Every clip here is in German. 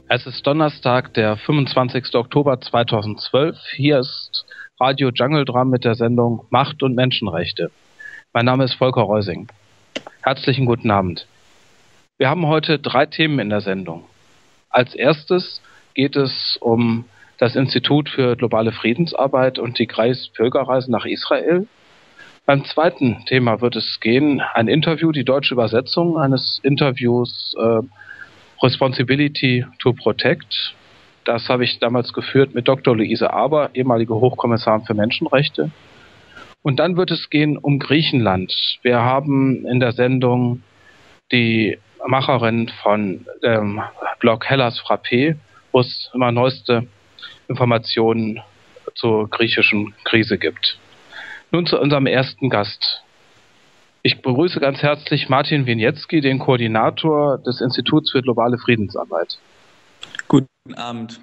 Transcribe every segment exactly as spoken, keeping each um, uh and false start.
Es ist Donnerstag, der fünfundzwanzigster Oktober zweitausendzwölf. Hier ist Radio Jungle Drum mit der Sendung Macht und Menschenrechte. Mein Name ist Volker Reusing. Herzlichen guten Abend. Wir haben heute drei Themen in der Sendung. Als erstes geht es um das Institut für globale Friedensarbeit und die Grace-Pilgerreise nach Israel. Beim zweiten Thema wird es gehen, ein Interview, die deutsche Übersetzung eines Interviews äh, Responsibility to Protect. Das habe ich damals geführt mit Doktor Luise Aber, ehemalige Hochkommissarin für Menschenrechte. Und dann wird es gehen um Griechenland. Wir haben in der Sendung die Macherin von dem Blog Hellas Frappé, wo es immer neueste Informationen zur griechischen Krise gibt. Nun zu unserem ersten Gast. Ich begrüße ganz herzlich Martin Wieniecki, den Koordinator des Instituts für globale Friedensarbeit. Guten Abend.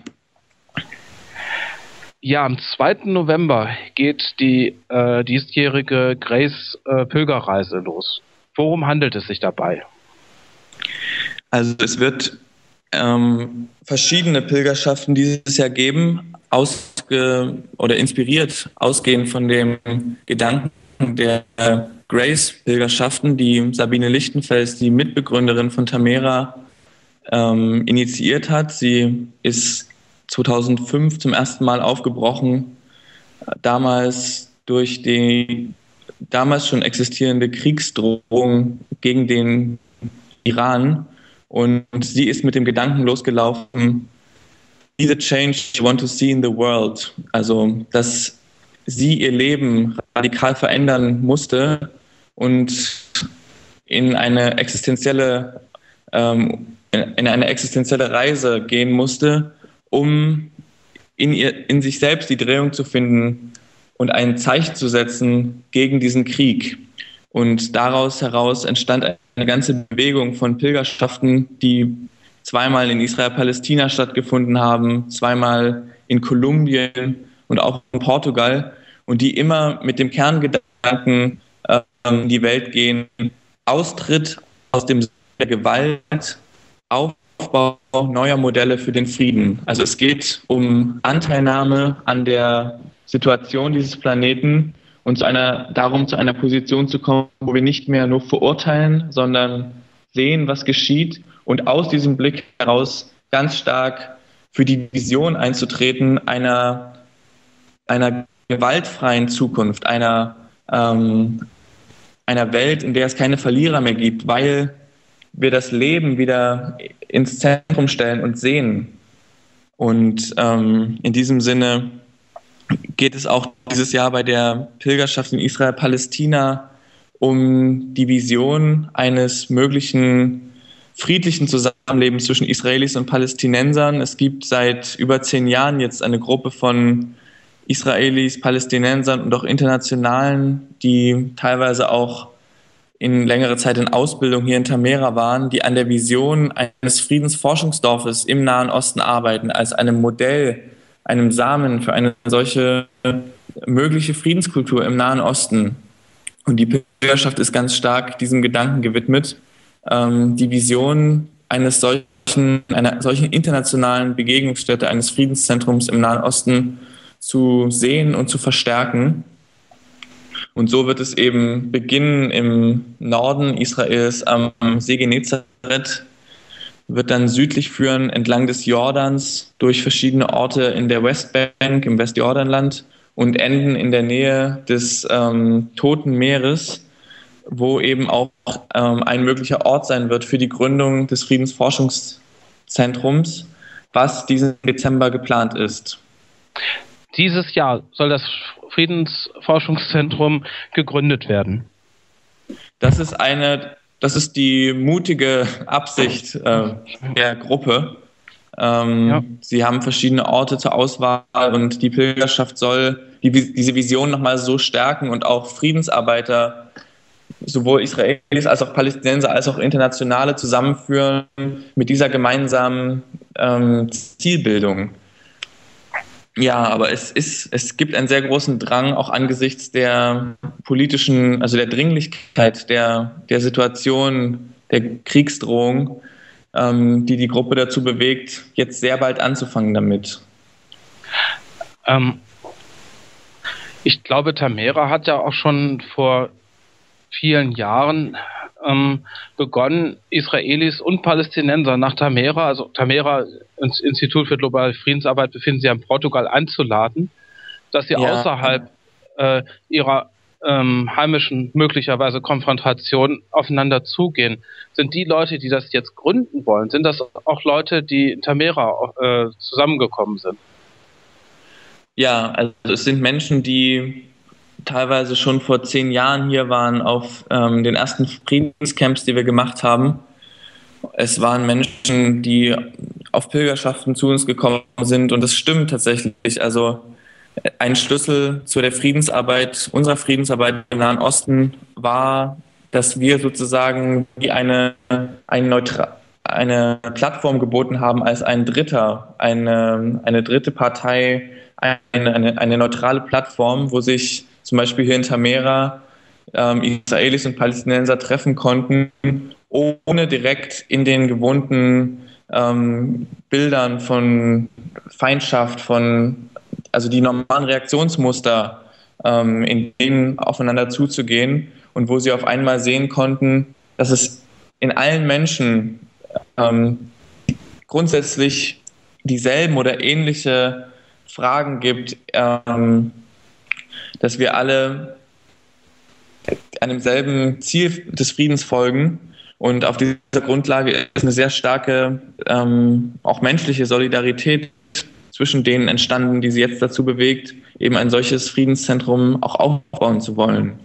Ja, am zweiten November geht die äh, diesjährige Grace-Pilgerreise äh, los. Worum handelt es sich dabei? Also es wird ähm, verschiedene Pilgerschaften dieses Jahr geben, ausge oder inspiriert, ausgehend von dem Gedanken der äh, Grace-Pilgerschaften, die Sabine Lichtenfels, die Mitbegründerin von Tamera, ähm, initiiert hat. Sie ist zweitausendfünf zum ersten Mal aufgebrochen, damals durch die damals schon existierende Kriegsdrohung gegen den Iran. Und sie ist mit dem Gedanken losgelaufen, be the change you want to see in the world. Also, dass sie ihr Leben radikal verändern musste und in eine existenzielle, ähm, in eine existenzielle Reise gehen musste, um in, ihr, in sich selbst die Drehung zu finden und ein Zeichen zu setzen gegen diesen Krieg. Und daraus heraus entstand eine ganze Bewegung von Pilgerschaften, die zweimal in Israel-Palästina stattgefunden haben, zweimal in Kolumbien und auch in Portugal, und die immer mit dem Kerngedanken äh, in die Welt gehen: Austritt aus dem der Gewalt, Aufbau neuer Modelle für den Frieden. Also es geht um Anteilnahme an der Situation dieses Planeten und zu einer, darum, zu einer Position zu kommen, wo wir nicht mehr nur verurteilen, sondern sehen, was geschieht, und aus diesem Blick heraus ganz stark für die Vision einzutreten einer, einer gewaltfreien Zukunft, einer, ähm, einer Welt, in der es keine Verlierer mehr gibt, weil wir das Leben wieder ins Zentrum stellen und sehen. Und ähm, in diesem Sinne geht es auch dieses Jahr bei der Pilgerschaft in Israel-Palästina um die Vision eines möglichen friedlichen Zusammenlebens zwischen Israelis und Palästinensern. Es gibt seit über zehn Jahren jetzt eine Gruppe von Israelis, Palästinensern und auch Internationalen, die teilweise auch in längere Zeit in Ausbildung hier in Tamera waren, die an der Vision eines Friedensforschungsdorfes im Nahen Osten arbeiten, als einem Modell, einem Samen für eine solche mögliche Friedenskultur im Nahen Osten. Und die Pilgerschaft ist ganz stark diesem Gedanken gewidmet, ähm, die Vision eines solchen, einer solchen internationalen Begegnungsstätte, eines Friedenszentrums im Nahen Osten zu sehen und zu verstärken. Und so wird es eben beginnen im Norden Israels am See Genezareth, wird dann südlich führen entlang des Jordans durch verschiedene Orte in der Westbank, im Westjordanland, und enden in der Nähe des ähm, Toten Meeres, wo eben auch ähm, ein möglicher Ort sein wird für die Gründung des Friedensforschungszentrums, was diesen Dezember geplant ist. Dieses Jahr soll das Friedensforschungszentrum gegründet werden. Das ist eine, das ist die mutige Absicht äh, der Gruppe. Ähm, ja. Sie haben verschiedene Orte zur Auswahl, und die Pilgerschaft soll die, diese Vision nochmal so stärken und auch Friedensarbeiter, sowohl Israelis als auch Palästinenser als auch Internationale, zusammenführen mit dieser gemeinsamen ähm, Zielbildung. Ja, aber es ist, es gibt einen sehr großen Drang, auch angesichts der politischen, also der Dringlichkeit der, der Situation, der Kriegsdrohung, ähm, die die Gruppe dazu bewegt, jetzt sehr bald anzufangen damit? Ähm, ich glaube, Tamera hat ja auch schon vor vielen Jahren ähm, begonnen, Israelis und Palästinenser nach Tamera, also Tamera, ins Institut für globale Friedensarbeit, befinden sich ja in Portugal, einzuladen, dass sie Ja. außerhalb äh, ihrer ähm, heimischen, möglicherweise Konfrontation aufeinander zugehen. Sind die Leute, die das jetzt gründen wollen, sind das auch Leute, die in Tamera äh, zusammengekommen sind? Ja, also es sind Menschen, die teilweise schon vor zehn Jahren hier waren auf ähm, den ersten Friedenscamps, die wir gemacht haben. Es waren Menschen, die auf Pilgerschaften zu uns gekommen sind, und das stimmt tatsächlich. Also ein Schlüssel zu der Friedensarbeit, unserer Friedensarbeit im Nahen Osten war, dass wir sozusagen wie eine, eine, Neutra- eine Plattform geboten haben als ein Dritter, eine, eine dritte Partei, eine, eine, eine neutrale Plattform, wo sich zum Beispiel hier in Tamera ähm, Israelis und Palästinenser treffen konnten, ohne direkt in den gewohnten ähm, Bildern von Feindschaft, von also die normalen Reaktionsmuster, ähm, in denen aufeinander zuzugehen, und wo sie auf einmal sehen konnten, dass es in allen Menschen ähm, grundsätzlich dieselben oder ähnliche Fragen gibt, ähm, dass wir alle einem selben Ziel des Friedens folgen. Und auf dieser Grundlage ist eine sehr starke, ähm, auch menschliche Solidarität zwischen denen entstanden, die sie jetzt dazu bewegt, eben ein solches Friedenszentrum auch aufbauen zu wollen.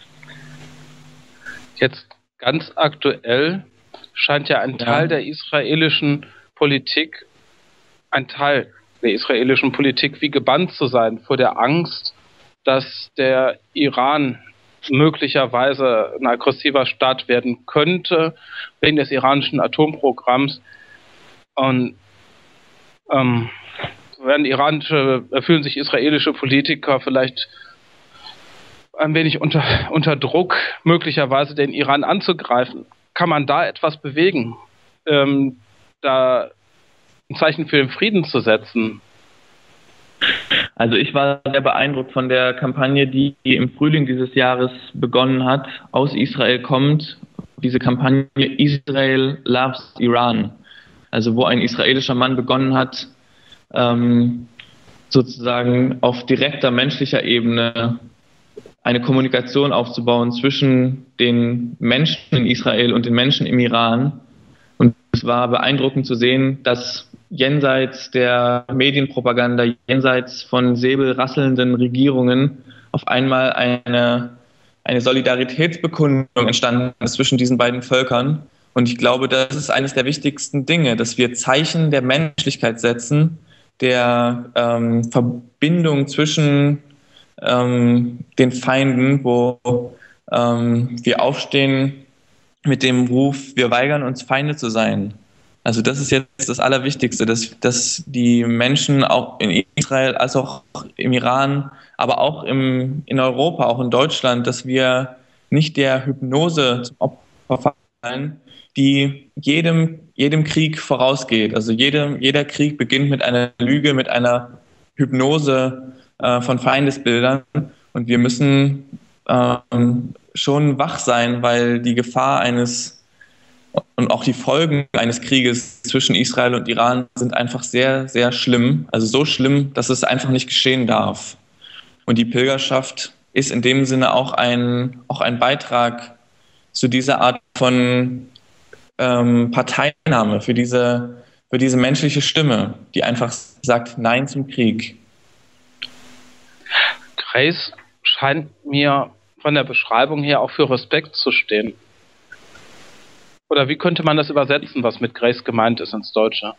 Jetzt ganz aktuell scheint ja ein Ja. Teil der israelischen Politik, ein Teil der israelischen Politik wie gebannt zu sein vor der Angst, dass der Iran möglicherweise ein aggressiver Staat werden könnte wegen des iranischen Atomprogramms. Und ähm, werden iranische, fühlen sich israelische Politiker vielleicht ein wenig unter, unter Druck, möglicherweise den Iran anzugreifen. Kann man da etwas bewegen, ähm, da ein Zeichen für den Frieden zu setzen? Also ich war sehr beeindruckt von der Kampagne, die im Frühling dieses Jahres begonnen hat, aus Israel kommt, diese Kampagne Israel Loves Iran. Also wo ein israelischer Mann begonnen hat, ähm, sozusagen auf direkter menschlicher Ebene eine Kommunikation aufzubauen zwischen den Menschen in Israel und den Menschen im Iran. Und es war beeindruckend zu sehen, dass jenseits der Medienpropaganda, jenseits von säbelrasselnden Regierungen auf einmal eine, eine Solidaritätsbekundung entstanden ist zwischen diesen beiden Völkern. Und ich glaube, das ist eines der wichtigsten Dinge, dass wir Zeichen der Menschlichkeit setzen, der ähm, Verbindung zwischen ähm, den Feinden, wo ähm, wir aufstehen mit dem Ruf, wir weigern uns, Feinde zu sein. Also das ist jetzt das Allerwichtigste, dass, dass die Menschen auch in Israel als auch im Iran, aber auch im, in Europa, auch in Deutschland, dass wir nicht der Hypnose zum Opfer fallen, die jedem, jedem Krieg vorausgeht. Also jede, jeder Krieg beginnt mit einer Lüge, mit einer Hypnose äh, von Feindesbildern. Und wir müssen ähm, schon wach sein, weil die Gefahr eines und auch die Folgen eines Krieges zwischen Israel und Iran sind einfach sehr, sehr schlimm. Also so schlimm, dass es einfach nicht geschehen darf. Und die Pilgerschaft ist in dem Sinne auch ein, auch ein Beitrag zu dieser Art von ähm, Parteinahme, für diese, für diese menschliche Stimme, die einfach sagt Nein zum Krieg. Grace scheint mir von der Beschreibung her auch für Respekt zu stehen. Oder wie könnte man das übersetzen, was mit Grace gemeint ist ins Deutsche?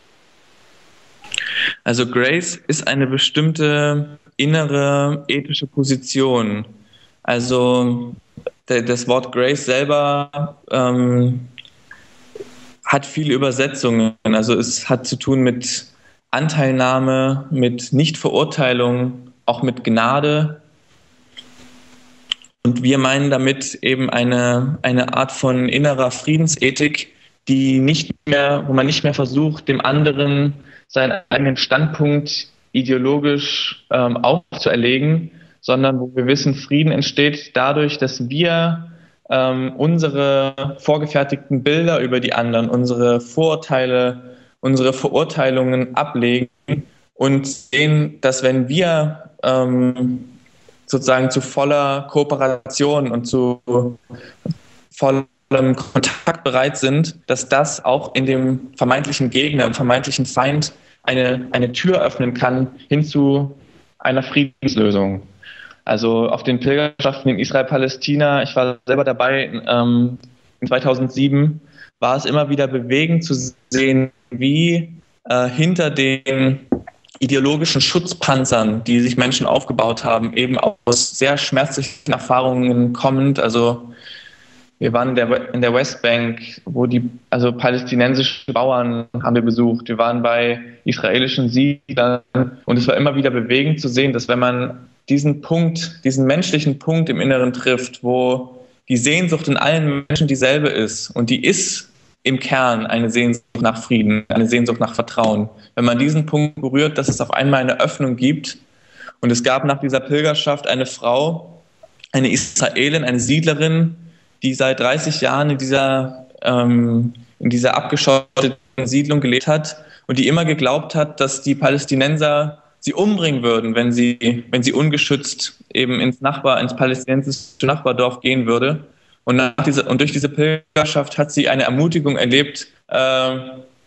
Also Grace ist eine bestimmte innere ethische Position. Also das Wort Grace selber ähm, hat viele Übersetzungen. Also es hat zu tun mit Anteilnahme, mit Nichtverurteilung, auch mit Gnade. Und wir meinen damit eben eine, eine Art von innerer Friedensethik, die nicht mehr, wo man nicht mehr versucht, dem anderen seinen eigenen Standpunkt ideologisch ähm, aufzuerlegen, sondern wo wir wissen, Frieden entsteht dadurch, dass wir ähm, unsere vorgefertigten Bilder über die anderen, unsere Vorurteile, unsere Verurteilungen ablegen und sehen, dass wenn wir ähm, sozusagen zu voller Kooperation und zu vollem Kontakt bereit sind, dass das auch in dem vermeintlichen Gegner, im vermeintlichen Feind eine, eine Tür öffnen kann hin zu einer Friedenslösung. Also auf den Pilgerschaften in Israel-Palästina, ich war selber dabei, ähm, in zweitausendsieben, war es immer wieder bewegend zu sehen, wie äh, hinter den ideologischen Schutzpanzern, die sich Menschen aufgebaut haben, eben aus sehr schmerzlichen Erfahrungen kommend. Also wir waren in der, in der Westbank, wo die, also palästinensische Bauern haben wir besucht. Wir waren bei israelischen Siedlern und es war immer wieder bewegend zu sehen, dass wenn man diesen Punkt, diesen menschlichen Punkt im Inneren trifft, wo die Sehnsucht in allen Menschen dieselbe ist und die ist im Kern eine Sehnsucht nach Frieden, eine Sehnsucht nach Vertrauen. Wenn man diesen Punkt berührt, dass es auf einmal eine Öffnung gibt und es gab nach dieser Pilgerschaft eine Frau, eine Israelin, eine Siedlerin, die seit dreißig Jahren in dieser, ähm, in dieser abgeschotteten Siedlung gelebt hat und die immer geglaubt hat, dass die Palästinenser sie umbringen würden, wenn sie, wenn sie ungeschützt eben ins Nachbar, ins palästinensische Nachbardorf gehen würde. Und, nach diese, und durch diese Pilgerschaft hat sie eine Ermutigung erlebt, äh,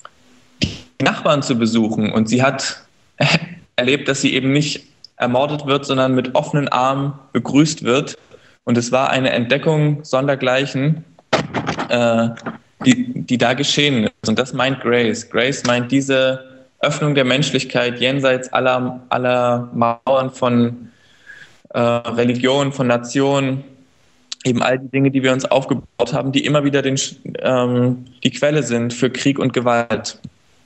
die Nachbarn zu besuchen. Und sie hat erlebt, dass sie eben nicht ermordet wird, sondern mit offenen Armen begrüßt wird. Und es war eine Entdeckung sondergleichen, äh, die, die da geschehen ist. Und das meint Grace. Grace meint diese Öffnung der Menschlichkeit jenseits aller, aller Mauern von äh, Religion, von Nationen, eben all die Dinge, die wir uns aufgebaut haben, die immer wieder den, ähm, die Quelle sind für Krieg und Gewalt.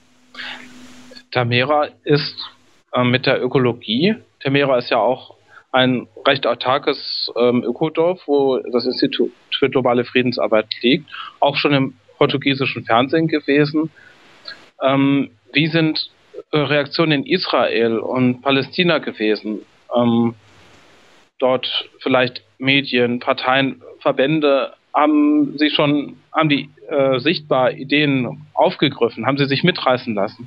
Tamera ist äh, mit der Ökologie, Tamera ist ja auch ein recht autarkes ähm, Ökodorf, wo das Institut für globale Friedensarbeit liegt, auch schon im portugiesischen Fernsehen gewesen. Ähm, wie sind äh, Reaktionen in Israel und Palästina gewesen? Ähm, dort vielleicht Medien, Parteien, Verbände, haben sie schon, haben die äh, sichtbar Ideen aufgegriffen? Haben sie sich mitreißen lassen?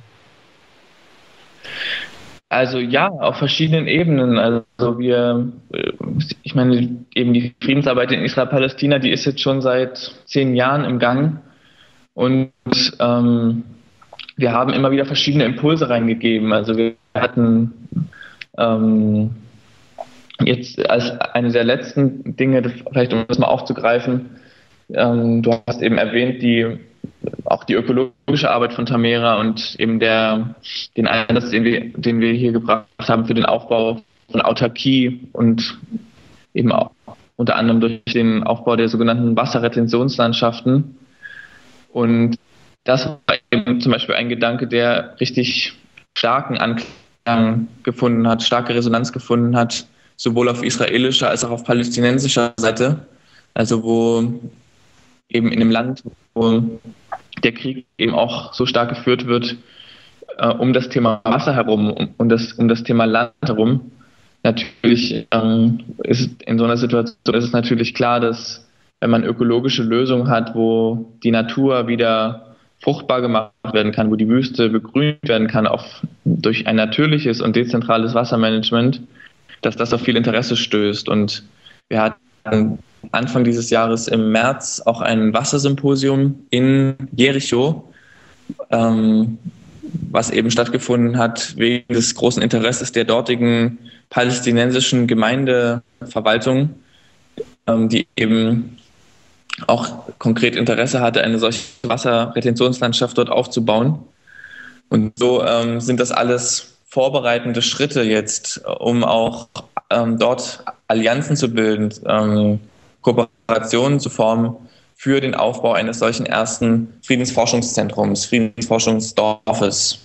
Also ja, auf verschiedenen Ebenen. Also wir, ich meine, eben die Friedensarbeit in Israel-Palästina, die ist jetzt schon seit zehn Jahren im Gang. Und ähm, wir haben immer wieder verschiedene Impulse reingegeben. Also wir hatten ähm, jetzt als eine der letzten Dinge, das, vielleicht um das mal aufzugreifen, ähm, du hast eben erwähnt, die auch die ökologische Arbeit von Tamera und eben der, den Einsatz, den wir, den wir hier gebracht haben für den Aufbau von Autarkie und eben auch unter anderem durch den Aufbau der sogenannten Wasserretentionslandschaften. Und das war eben zum Beispiel ein Gedanke, der richtig starken Anklang gefunden hat, starke Resonanz gefunden hat, sowohl auf israelischer als auch auf palästinensischer Seite. Also wo eben in einem Land, wo der Krieg eben auch so stark geführt wird, äh, um das Thema Wasser herum, um, um, das, um das Thema Land herum. Natürlich ähm, ist in so einer Situation ist es natürlich klar, dass wenn man ökologische Lösungen hat, wo die Natur wieder fruchtbar gemacht werden kann, wo die Wüste begrünt werden kann auf, durch ein natürliches und dezentrales Wassermanagement, dass das auf viel Interesse stößt. Und wir hatten Anfang dieses Jahres im März auch ein Wassersymposium in Jericho, ähm, was eben stattgefunden hat wegen des großen Interesses der dortigen palästinensischen Gemeindeverwaltung, ähm, die eben auch konkret Interesse hatte, eine solche Wasserretentionslandschaft dort aufzubauen. Und so ähm, sind das alles vorbereitende Schritte jetzt, um auch ähm, dort Allianzen zu bilden, ähm, Kooperationen zu formen für den Aufbau eines solchen ersten Friedensforschungszentrums, Friedensforschungsdorfes.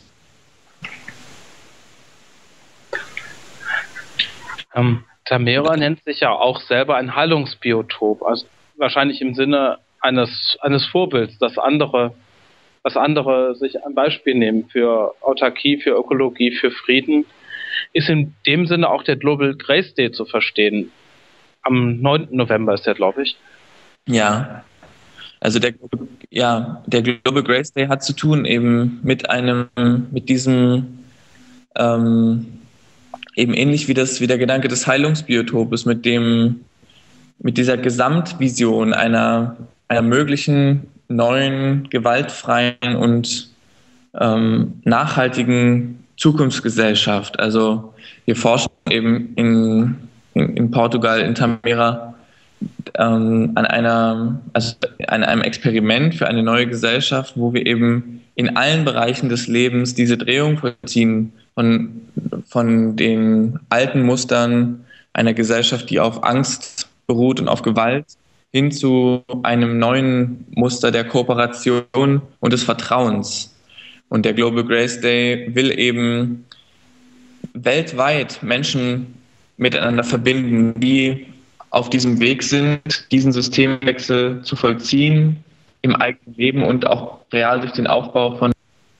Ähm, Tamera nennt sich ja auch selber ein Heilungsbiotop, also wahrscheinlich im Sinne eines, eines Vorbilds, das andere was andere sich ein Beispiel nehmen für Autarkie, für Ökologie, für Frieden, ist in dem Sinne auch der Global Grace Day zu verstehen. Am neunten November ist der, glaube ich. Ja, also der, ja, der Global Grace Day hat zu tun eben mit einem, mit diesem, ähm, eben ähnlich wie das, wie der Gedanke des Heilungsbiotopes, mit dem, mit dieser Gesamtvision einer, einer möglichen neuen, gewaltfreien und ähm, nachhaltigen Zukunftsgesellschaft. Also wir forschen eben in, in, in Portugal, in Tamera, ähm, an einer, also an einem Experiment für eine neue Gesellschaft, wo wir eben in allen Bereichen des Lebens diese Drehung vollziehen von, von den alten Mustern einer Gesellschaft, die auf Angst beruht und auf Gewalt, hin zu einem neuen Muster der Kooperation und des Vertrauens. Und der Global Grace Day will eben weltweit Menschen miteinander verbinden, die auf diesem Weg sind, diesen Systemwechsel zu vollziehen im eigenen Leben und auch real durch den Aufbau von.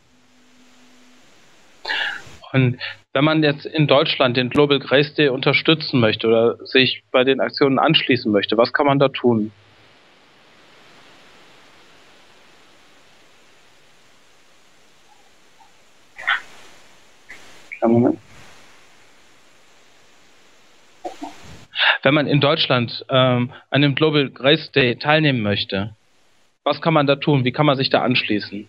Und wenn man jetzt in Deutschland den Global Grace Day unterstützen möchte oder sich bei den Aktionen anschließen möchte, was kann man da tun? Moment. Wenn man in Deutschland ähm, an dem Global Grace Day teilnehmen möchte, was kann man da tun? Wie kann man sich da anschließen?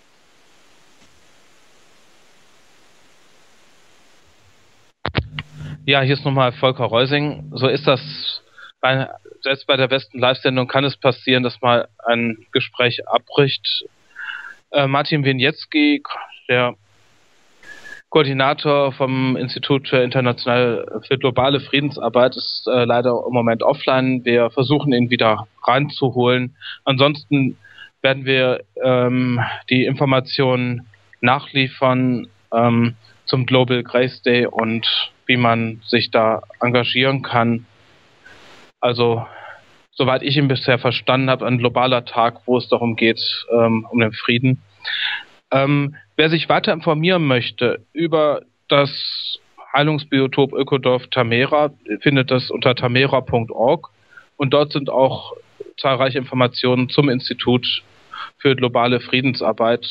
Ja, hier ist nochmal Volker Reusing. So ist das, bei, selbst bei der besten Live-Sendung kann es passieren, dass mal ein Gespräch abbricht. Äh, Martin Wieniecki, der Koordinator vom Institut für internationale, für globale Friedensarbeit, ist äh, leider im Moment offline. Wir versuchen, ihn wieder reinzuholen. Ansonsten werden wir ähm, die Informationen nachliefern ähm, zum Global Grace Day und wie man sich da engagieren kann. Also, soweit ich ihn bisher verstanden habe, ein globaler Tag, wo es darum geht, ähm, um den Frieden. Ähm, wer sich weiter informieren möchte über das Heilungsbiotop Ökodorf Tamera, findet das unter tamera punkt org und dort sind auch zahlreiche Informationen zum Institut für globale Friedensarbeit.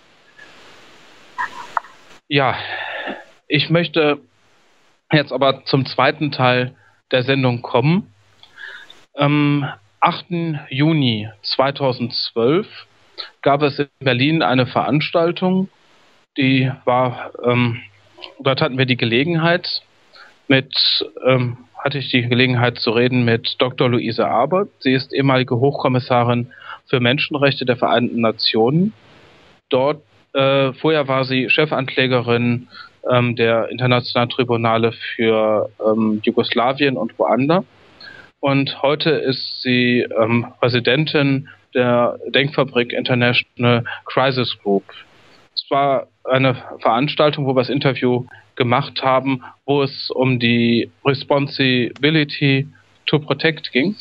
Ja, ich möchte jetzt aber zum zweiten Teil der Sendung kommen. Am achten Juni zweitausendzwölf gab es in Berlin eine Veranstaltung, die war, ähm, dort hatten wir die Gelegenheit, mit, ähm, hatte ich die Gelegenheit zu reden mit Doktor Luise Arbert. Sie ist ehemalige Hochkommissarin für Menschenrechte der Vereinten Nationen. Dort, äh, vorher war sie Chefanklägerin ähm, der Internationalen Tribunale für ähm, Jugoslawien und Ruanda. Und heute ist sie ähm, Präsidentin der Denkfabrik International Crisis Group. Es war eine Veranstaltung, wo wir das Interview gemacht haben, wo es um die Responsibility to Protect ging.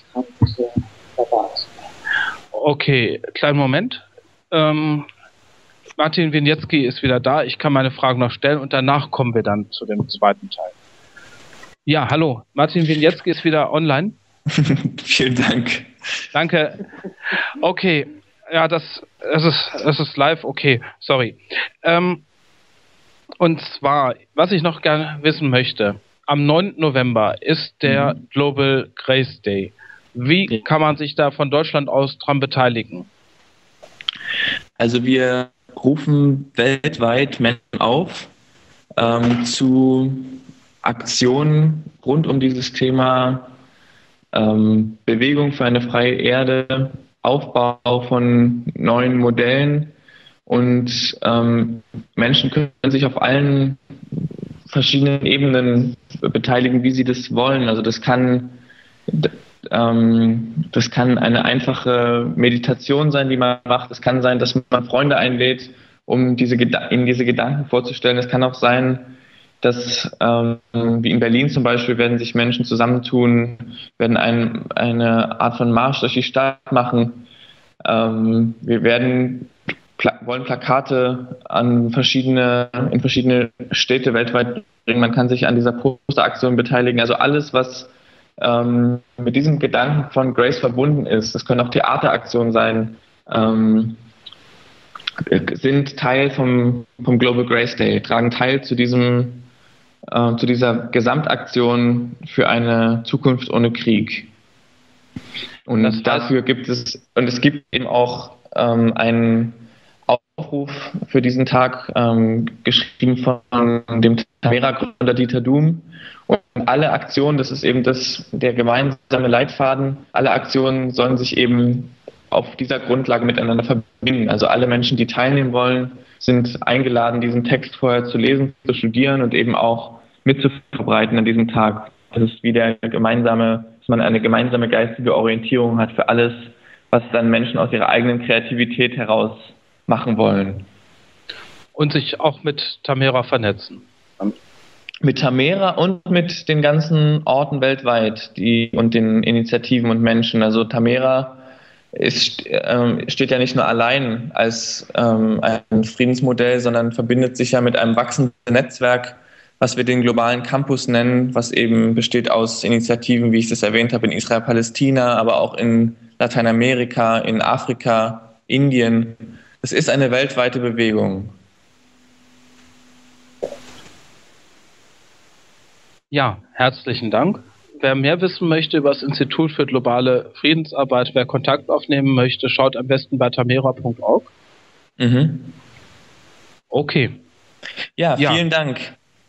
Okay, kleinen Moment. Ähm, Martin Wieniecki ist wieder da. Ich kann meine Fragen noch stellen und danach kommen wir dann zu dem zweiten Teil. Ja, hallo. Martin Wieniecki ist wieder online. Vielen Dank. Danke. Okay, ja, das, das, ist, das ist live, okay, sorry. Ähm, und zwar, was ich noch gerne wissen möchte, am neunten November ist der mhm. Global Grace Day. Wie kann man sich da von Deutschland aus dran beteiligen? Also wir rufen weltweit Menschen auf ähm, zu Aktionen rund um dieses Thema Ähm, Bewegung für eine freie Erde, Aufbau von neuen Modellen und ähm, Menschen können sich auf allen verschiedenen Ebenen beteiligen, wie sie das wollen. Also das kann, ähm, das kann eine einfache Meditation sein, die man macht. Es kann sein, dass man Freunde einlädt, um diese ihnen diese Gedanken vorzustellen. Es kann auch sein, dass, ähm, wie in Berlin zum Beispiel, werden sich Menschen zusammentun, werden ein, eine Art von Marsch durch die Stadt machen. Ähm, wir werden pla- wollen Plakate an verschiedene, in verschiedene Städte weltweit bringen. Man kann sich an dieser Posteraktion beteiligen. Also alles, was ähm, mit diesem Gedanken von Grace verbunden ist, das können auch Theateraktionen sein, ähm, sind Teil vom, vom Global Grace Day, tragen Teil zu diesem äh, zu dieser Gesamtaktion für eine Zukunft ohne Krieg. Und das heißt, dafür gibt es, und es gibt eben auch ähm, einen Aufruf für diesen Tag, ähm, geschrieben von dem Tamera-Gründer Dieter Doom. Und alle Aktionen, das ist eben das, der gemeinsame Leitfaden, alle Aktionen sollen sich eben auf dieser Grundlage miteinander verbinden. Also alle Menschen, die teilnehmen wollen, sind eingeladen, diesen Text vorher zu lesen, zu studieren und eben auch mitzuverbreiten an diesem Tag. Das ist wie der gemeinsame, dass man eine gemeinsame geistige Orientierung hat für alles, was dann Menschen aus ihrer eigenen Kreativität heraus machen wollen. Und sich auch mit Tamera vernetzen. Mit Tamera und mit den ganzen Orten weltweit die, und den Initiativen und Menschen. Also Tamera ist, ähm, steht ja nicht nur allein als ähm, ein Friedensmodell, sondern verbindet sich ja mit einem wachsenden Netzwerk, was wir den globalen Campus nennen, was eben besteht aus Initiativen, wie ich das erwähnt habe, in Israel-Palästina, aber auch in Lateinamerika, in Afrika, Indien. Es ist eine weltweite Bewegung. Ja, herzlichen Dank. Wer mehr wissen möchte über das Institut für globale Friedensarbeit, wer Kontakt aufnehmen möchte, schaut am besten bei tamera punkt org. Mhm. Okay. Ja, vielen ja. Dank.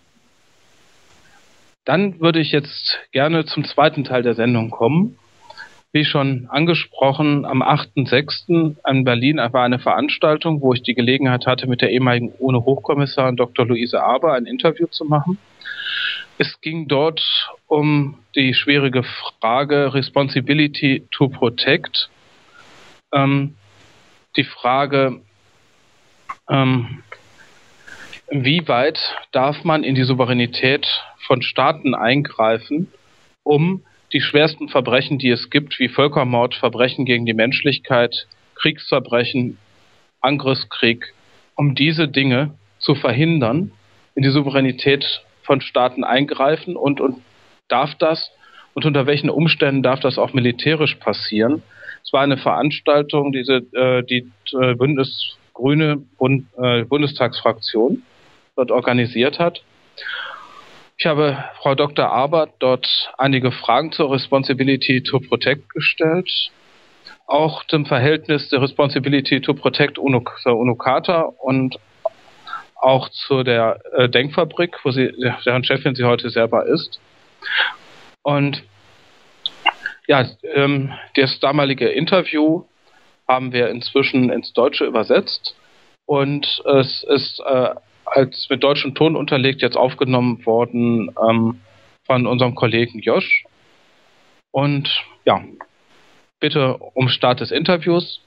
Dann würde ich jetzt gerne zum zweiten Teil der Sendung kommen. Wie schon angesprochen, am achten sechsten in Berlin war eine Veranstaltung, wo ich die Gelegenheit hatte, mit der ehemaligen UNO-Hochkommissarin Doktor Luise Aber ein Interview zu machen. Es ging dort um die schwierige Frage Responsibility to Protect. Ähm, die Frage, ähm, inwieweit darf man in die Souveränität von Staaten eingreifen, um die schwersten Verbrechen, die es gibt, wie Völkermord, Verbrechen gegen die Menschlichkeit, Kriegsverbrechen, Angriffskrieg, um diese Dinge zu verhindern, in die Souveränität von Staaten eingreifen und, und darf das und unter welchen Umständen darf das auch militärisch passieren. Es war eine Veranstaltung, diese, äh, die äh, Bündnisgrüne Bund, äh, Bundestagsfraktion dort organisiert hat. Ich habe Frau Doktor Aber dort einige Fragen zur Responsibility to Protect gestellt, auch zum Verhältnis der Responsibility to Protect UNO, zur UNO-Charta und auch zu der äh, Denkfabrik, wo sie, deren Chefin sie heute selber ist. Und ja, ähm, das damalige Interview haben wir inzwischen ins Deutsche übersetzt und es ist äh, als mit deutschem Ton unterlegt jetzt aufgenommen worden ähm, von unserem Kollegen Josh. Und ja, bitte um Start des Interviews.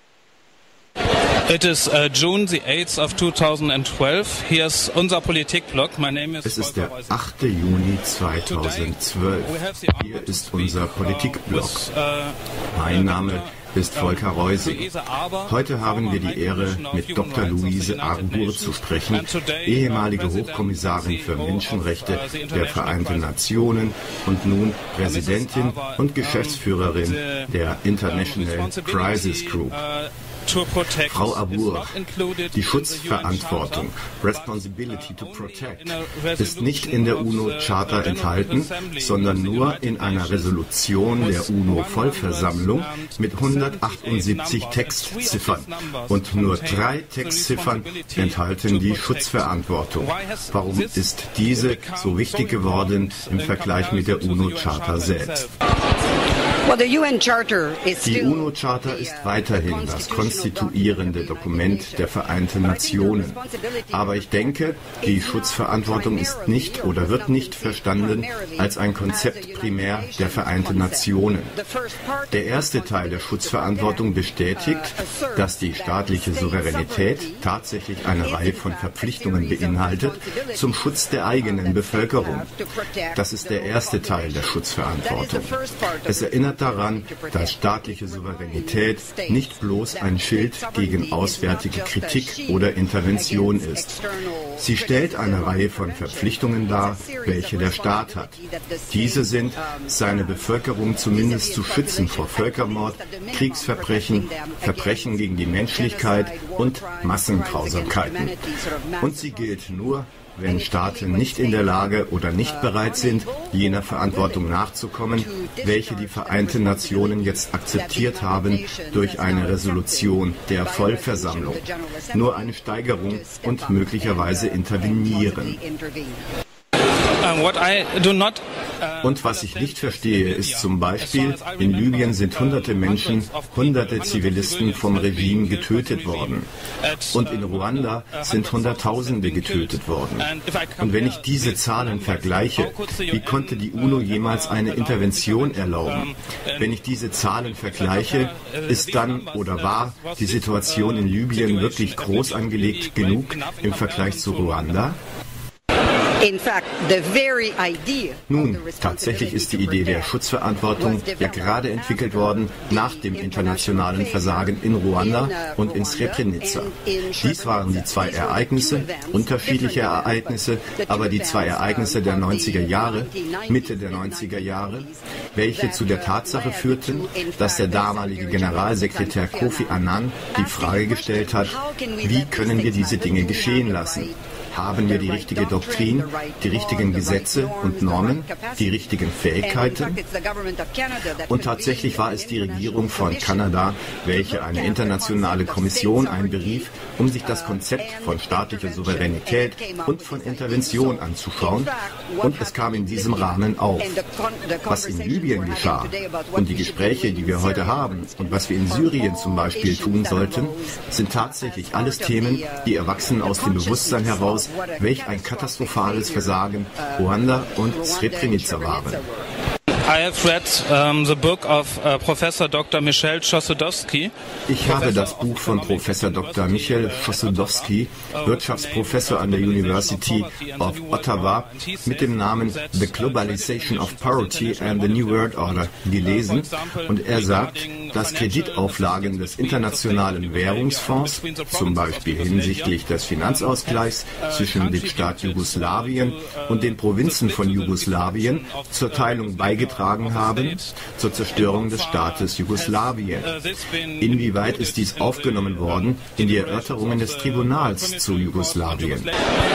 It is uh, June the eighth of twenty twelve. Here's unser Politikblog. My name is Es ist der achte Juni zweitausendzwölf. Hier ist unser Politikblog. Mein Name ist Volker Reusing. Heute haben wir die Ehre, mit Doktor Luise Arbour zu sprechen, ehemalige Hochkommissarin für Menschenrechte der Vereinten Nationen und nun Präsidentin und Geschäftsführerin der International Crisis Group. Frau Arbour, die Schutzverantwortung, Responsibility to Protect, ist nicht in der UNO-Charta enthalten, sondern nur in einer Resolution der UNO-Vollversammlung mit hundertachtundsiebzig Textziffern. Und nur drei Textziffern enthalten die Schutzverantwortung. Warum ist diese so wichtig geworden im Vergleich mit der UNO-Charta selbst? Die UNO-Charta ist weiterhin das konstituierende Dokument der Vereinten Nationen. Aber ich denke, die Schutzverantwortung ist nicht oder wird nicht verstanden als ein Konzept primär der Vereinten Nationen. Der erste Teil der Schutzverantwortung bestätigt, dass die staatliche Souveränität tatsächlich eine Reihe von Verpflichtungen beinhaltet zum Schutz der eigenen Bevölkerung. Das ist der erste Teil der Schutzverantwortung. Es erinnert erinnert daran, dass staatliche Souveränität nicht bloß ein Schild gegen auswärtige Kritik oder Intervention ist. Sie stellt eine Reihe von Verpflichtungen dar, welche der Staat hat. Diese sind, seine Bevölkerung zumindest zu schützen vor Völkermord, Kriegsverbrechen, Verbrechen gegen die Menschlichkeit und Massengrausamkeiten. Und sie gilt nur, wenn Staaten nicht in der Lage oder nicht bereit sind, jener Verantwortung nachzukommen, welche die Vereinten Nationen jetzt akzeptiert haben durch eine Resolution der Vollversammlung. Nur eine Steigerung und möglicherweise intervenieren. Und was ich nicht verstehe, ist zum Beispiel, in Libyen sind hunderte Menschen, hunderte Zivilisten vom Regime getötet worden. Und in Ruanda sind Hunderttausende getötet worden. Und wenn ich diese Zahlen vergleiche, wie konnte die UNO jemals eine Intervention erlauben? Wenn ich diese Zahlen vergleiche, ist dann oder war die Situation in Libyen wirklich groß angelegt genug im Vergleich zu Ruanda? Nun, tatsächlich ist die Idee der Schutzverantwortung ja gerade entwickelt worden nach dem internationalen Versagen in Ruanda und in Srebrenica. Dies waren die zwei Ereignisse, unterschiedliche Ereignisse, aber die zwei Ereignisse der neunziger Jahre, Mitte der neunziger Jahre, welche zu der Tatsache führten, dass der damalige Generalsekretär Kofi Annan die Frage gestellt hat, wie können wir diese Dinge geschehen lassen? Haben wir die richtige Doktrin, die richtigen Gesetze und Normen, die richtigen Fähigkeiten? Und tatsächlich war es die Regierung von Kanada, welche eine internationale Kommission einberief, um sich das Konzept von staatlicher Souveränität und von Intervention anzuschauen. Und es kam in diesem Rahmen auf. Was in Libyen geschah und die Gespräche, die wir heute haben und was wir in Syrien zum Beispiel tun sollten, sind tatsächlich alles Themen, die erwachsen aus dem Bewusstsein heraus, welch ein katastrophales Versagen Ruanda und Srebrenica waren. I have read um, the book of uh, Professor Doktor Michel Chossudovsky. Ich habe das Buch von Professor Doktor Michel Chossudovsky, Wirtschaftsprofessor an der University of Ottawa, mit dem Namen The Globalization of Poverty and the New World Order gelesen. Und er sagt, dass Kreditauflagen des Internationalen Währungsfonds, zum Beispiel hinsichtlich des Finanzausgleichs zwischen dem Staat Jugoslawien und den Provinzen von Jugoslawien, zur Teilung beigetragen haben, zur Zerstörung des Staates Jugoslawien. Inwieweit ist dies aufgenommen worden in die Erörterungen des Tribunals zu Jugoslawien?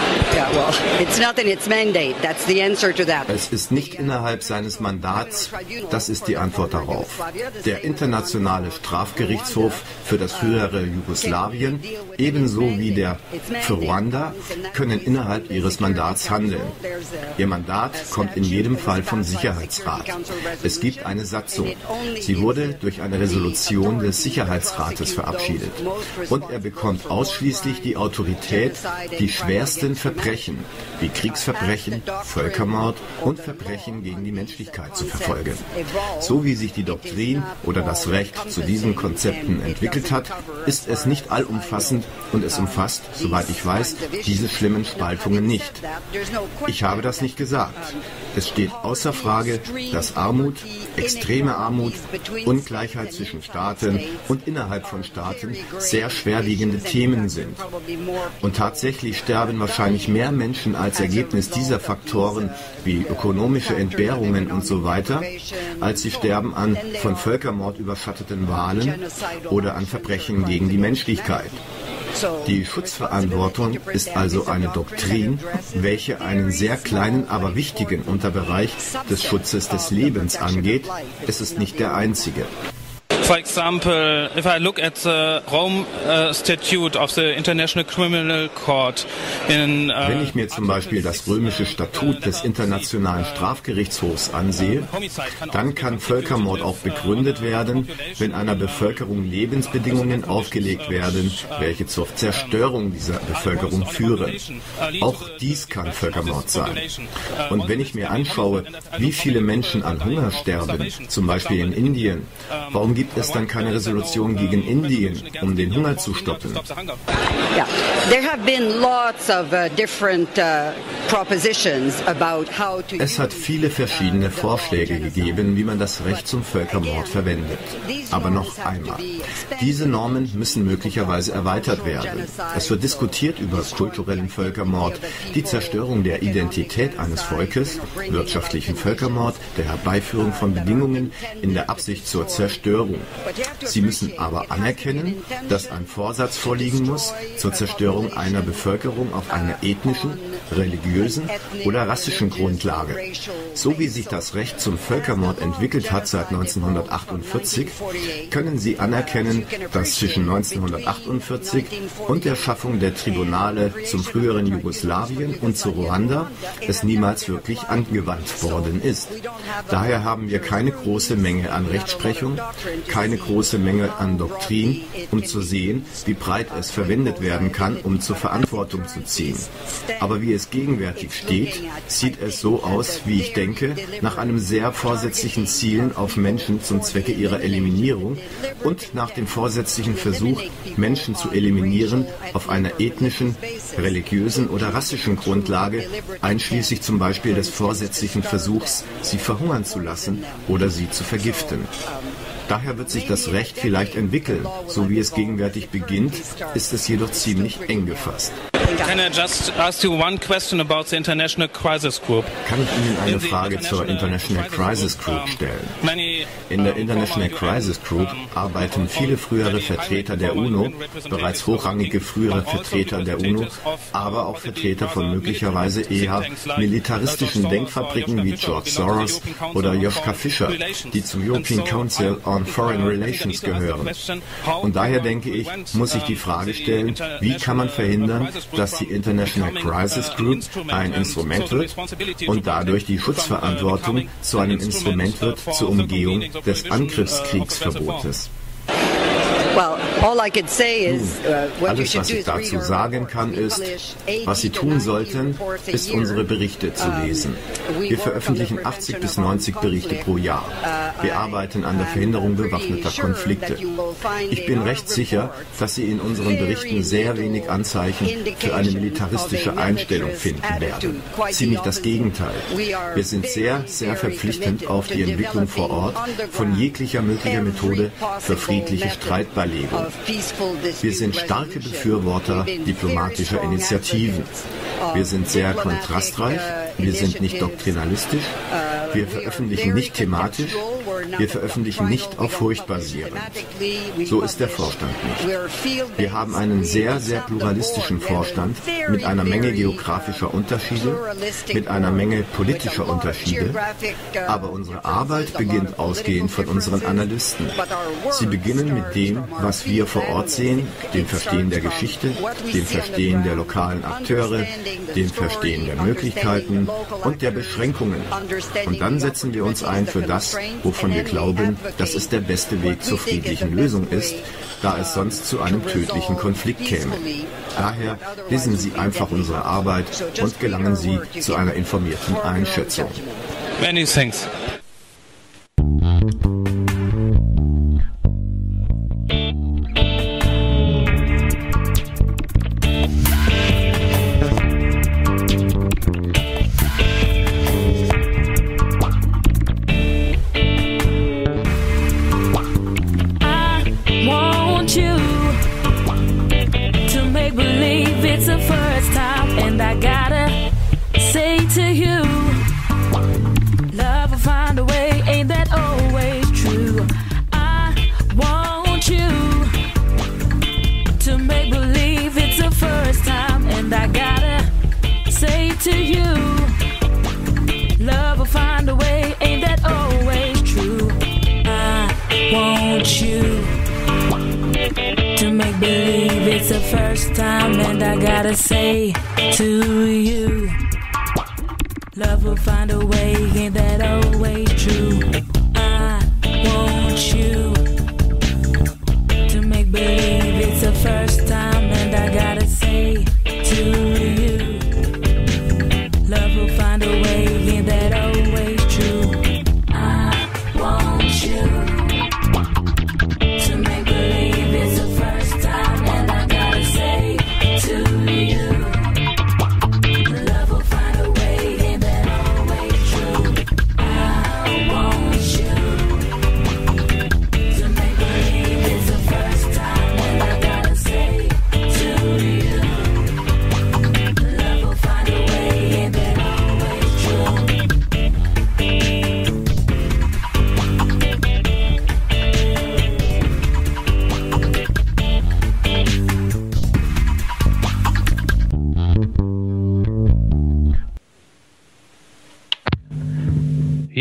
Es ist nicht innerhalb seines Mandats, das ist die Antwort darauf. Der Internationale Strafgerichtshof für das frühere Jugoslawien, ebenso wie der für Ruanda, können innerhalb ihres Mandats handeln. Ihr Mandat kommt in jedem Fall vom Sicherheitsrat. Es gibt eine Satzung. Sie wurde durch eine Resolution des Sicherheitsrates verabschiedet. Und er bekommt ausschließlich die Autorität, die schwersten Verbrechen, wie Kriegsverbrechen, Völkermord und Verbrechen gegen die Menschlichkeit zu verfolgen. So wie sich die Doktrin oder das Recht zu diesen Konzepten entwickelt hat, ist es nicht allumfassend und es umfasst, soweit ich weiß, diese schlimmen Spaltungen nicht. Ich habe das nicht gesagt. Es steht außer Frage, dass Armut, extreme Armut, Ungleichheit zwischen Staaten und innerhalb von Staaten sehr schwerwiegende Themen sind. Und tatsächlich sterben wahrscheinlich mehr Menschen als Ergebnis dieser Faktoren wie ökonomische Entbehrungen und so weiter, als sie sterben an von Völkermord überschatteten Wahlen oder an Verbrechen gegen die Menschlichkeit. Die Schutzverantwortung ist also eine Doktrin, welche einen sehr kleinen, aber wichtigen Unterbereich des Schutzes des Lebens angeht. Es ist nicht der einzige. For example, if I look at the Rome uh, Statute of the International Criminal Court in, uh, Wenn ich mir zum Beispiel das römische Statut des Internationalen Strafgerichtshofs ansehe, dann kann Völkermord auch begründet werden, wenn einer Bevölkerung Lebensbedingungen aufgelegt werden, welche zur Zerstörung dieser Bevölkerung führen. Auch dies kann Völkermord sein. Und wenn ich mir anschaue, wie viele Menschen an Hunger sterben, zum Beispiel in Indien, warum gibt es dann keine Resolution gegen Indien, um den Hunger zu stoppen? Yeah, there have been lots of uh, different uh, propositions about how to. Es hat viele verschiedene Vorschläge gegeben, wie man das Recht zum Völkermord verwendet. Aber noch einmal, diese Normen müssen möglicherweise erweitert werden. Es wird diskutiert über kulturellen Völkermord, die Zerstörung der Identität eines Volkes, wirtschaftlichen Völkermord, der Herbeiführung von Bedingungen in der Absicht zur Zerstörung. Sie müssen aber anerkennen, dass ein Vorsatz vorliegen muss zur Zerstörung einer Bevölkerung auf einer ethnischen, religiösen oder rassischen Grundlage. So wie sich das Recht zum Völkermord entwickelt hat seit neunzehnhundertachtundvierzig, können Sie anerkennen, dass zwischen neunzehnhundertachtundvierzig und der Schaffung der Tribunale zum früheren Jugoslawien und zu Ruanda es niemals wirklich angewandt worden ist. Daher haben wir keine große Menge an Rechtsprechung, keine große Menge an Doktrin, um zu sehen, wie breit es verwendet werden kann, um zur Verantwortung zu ziehen. Aber wie es gegenwärtig steht, sieht es so aus, wie ich denke, nach einem sehr vorsätzlichen Zielen auf Menschen zum Zwecke ihrer Eliminierung und nach dem vorsätzlichen Versuch, Menschen zu eliminieren auf einer ethnischen, religiösen oder rassischen Grundlage, einschließlich zum Beispiel des vorsätzlichen Versuchs, sie verhungern zu lassen oder sie zu vergiften. Daher wird sich das Recht vielleicht entwickeln. So wie es gegenwärtig beginnt, ist es jedoch ziemlich eng gefasst. Can I just ask you one question about the International Crisis Group? Kann ich Ihnen eine Frage zur International Crisis Group stellen? In der International Crisis Group arbeiten viele frühere Vertreter der UNO, bereits hochrangige frühere Vertreter der UNO, aber auch Vertreter von möglicherweise eher militaristischen Denkfabriken wie George Soros oder Joschka Fischer, die zum European Council on Foreign Relations gehören. Und daher denke ich, muss sich die Frage stellen, wie kann man verhindern, dass die International Crisis Group ein Instrument wird und dadurch die Schutzverantwortung zu einem Instrument wird zur Umgehung des Angriffskriegsverbotes. Nun, alles, was ich dazu sagen kann, ist, was Sie tun sollten, ist unsere Berichte zu lesen. Wir veröffentlichen achtzig bis neunzig Berichte pro Jahr. Wir arbeiten an der Verhinderung bewaffneter Konflikte. Ich bin recht sicher, dass Sie in unseren Berichten sehr wenig Anzeichen für eine militaristische Einstellung finden werden. Ziemlich das Gegenteil. Wir sind sehr, sehr verpflichtend auf die Entwicklung vor Ort von jeglicher möglicher Methode für friedliche Streitbeilegung. Wir sind starke Befürworter diplomatischer Initiativen. Wir sind sehr kontrastreich, wir sind nicht doktrinalistisch, wir veröffentlichen nicht thematisch, wir veröffentlichen nicht auf Furcht basierend. So ist der Vorstand nicht. Wir haben einen sehr, sehr pluralistischen Vorstand mit einer Menge geografischer Unterschiede, mit einer Menge politischer Unterschiede, aber unsere Arbeit beginnt ausgehend von unseren Analysten. Sie beginnen mit dem, was wir vor Ort sehen, dem Verstehen der Geschichte, dem Verstehen der lokalen Akteure, dem Verstehen der Möglichkeiten und der Beschränkungen. Und dann setzen wir uns ein für das, wovon wir glauben, dass es der beste Weg zur friedlichen Lösung ist, da es sonst zu einem tödlichen Konflikt käme. Daher lesen Sie einfach unsere Arbeit und gelangen Sie zu einer informierten Einschätzung. Many thanks.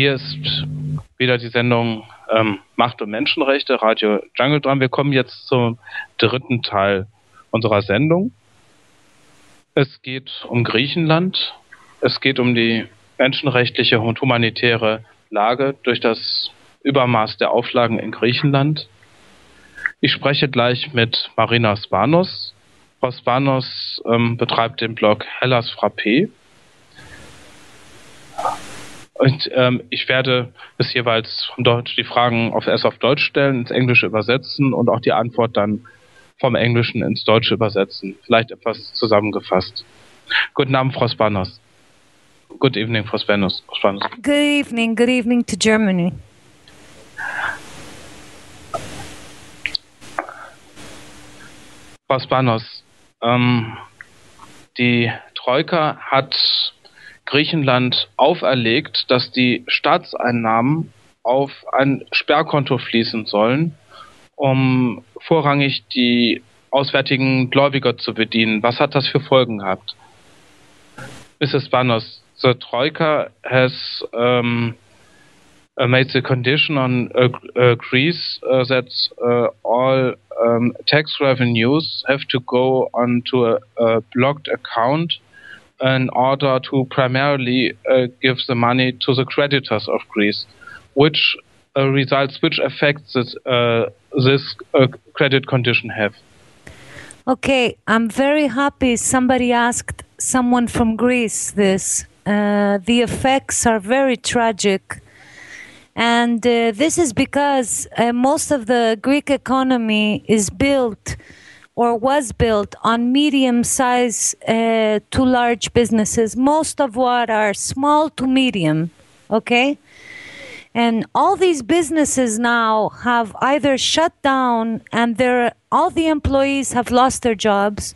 hier ist wieder die Sendung ähm, Macht und Menschenrechte, Radio Jungle Drum. Wir kommen jetzt zum dritten Teil unserer Sendung. Es geht um Griechenland. Es geht um die menschenrechtliche und humanitäre Lage durch das Übermaß der Auflagen in Griechenland. Ich spreche gleich mit Marina Spanos. Frau Spanos ähm, betreibt den Blog Hellas Frappé. Und ähm, ich werde bis jeweils vom Deutsch die Fragen auf, erst auf Deutsch stellen, ins Englische übersetzen und auch die Antwort dann vom Englischen ins Deutsche übersetzen. Vielleicht etwas zusammengefasst. Guten Abend, Frau Spanos. Good evening, Frau Spanos. Spanos. Good evening. Good evening to Germany. Frau Spanos, ähm, die Troika hat Griechenland auferlegt, dass die Staatseinnahmen auf ein Sperrkonto fließen sollen, um vorrangig die auswärtigen Gläubiger zu bedienen. Was hat das für Folgen gehabt? Missus Spanos, the Troika has um, uh, made the condition on uh, uh, Greece uh, that uh, all um, tax revenues have to go onto a, a blocked account in order to primarily uh, give the money to the creditors of Greece, which uh, results, which effects this, uh, this uh, credit condition have. Okay, I'm very happy somebody asked someone from Greece this. Uh, the effects are very tragic. And uh, this is because uh, most of the Greek economy is built or was built on medium-sized uh, to large businesses, most of what are small to medium, okay? And all these businesses now have either shut down and they're, all the employees have lost their jobs,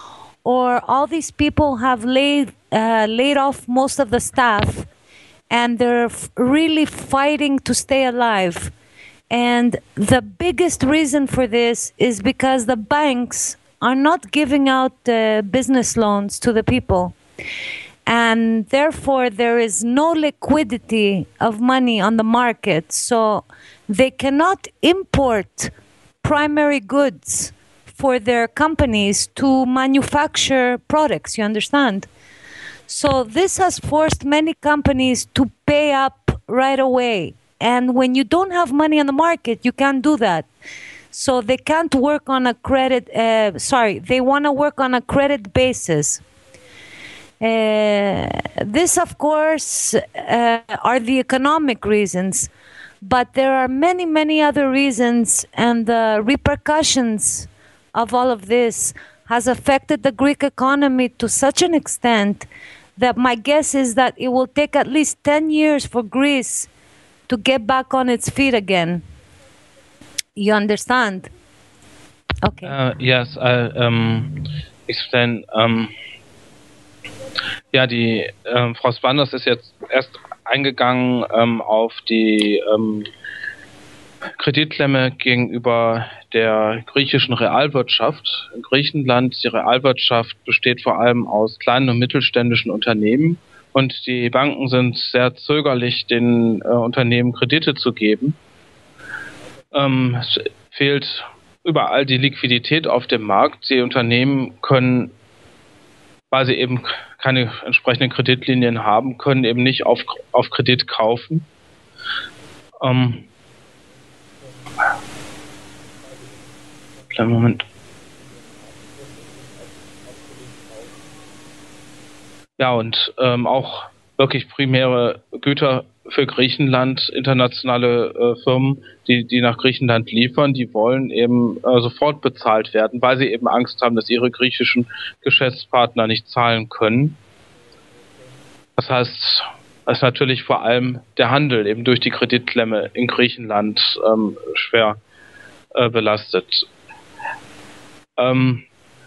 or all these people have laid, uh, laid off most of the staff, and they're f- really fighting to stay alive. And the biggest reason for this is because the banks are not giving out uh, business loans to the people. And therefore, there is no liquidity of money on the market. So they cannot import primary goods for their companies to manufacture products, you understand? So this has forced many companies to pay up right away. And when you don't have money on the market, you can't do that. So they can't work on a credit, uh, sorry, they want to work on a credit basis. Uh, this, of course, uh, are the economic reasons, but there are many, many other reasons, and the repercussions of all of this has affected the Greek economy to such an extent that my guess is that it will take at least ten years for Greece to get back on its feet again. You understand? Okay. Uh, yes, I um, explain. Um, ja, die ähm, Frau Spanos ist jetzt erst eingegangen ähm, auf die ähm, Kreditklemme gegenüber der griechischen Realwirtschaft. In Griechenland, die Realwirtschaft besteht vor allem aus kleinen und mittelständischen Unternehmen. Und die Banken sind sehr zögerlich, den äh, Unternehmen Kredite zu geben. Ähm, es fehlt überall die Liquidität auf dem Markt. Die Unternehmen können, weil sie eben keine entsprechenden Kreditlinien haben, können eben nicht auf, auf Kredit kaufen. Ähm, kleinen Moment. Ja, und ähm, auch wirklich primäre Güter für Griechenland, internationale äh, Firmen, die, die nach Griechenland liefern, die wollen eben äh, sofort bezahlt werden, weil sie eben Angst haben, dass ihre griechischen Geschäftspartner nicht zahlen können. Das heißt, es ist natürlich vor allem der Handel eben durch die Kreditklemme in Griechenland ähm, schwer äh, belastet. Ähm,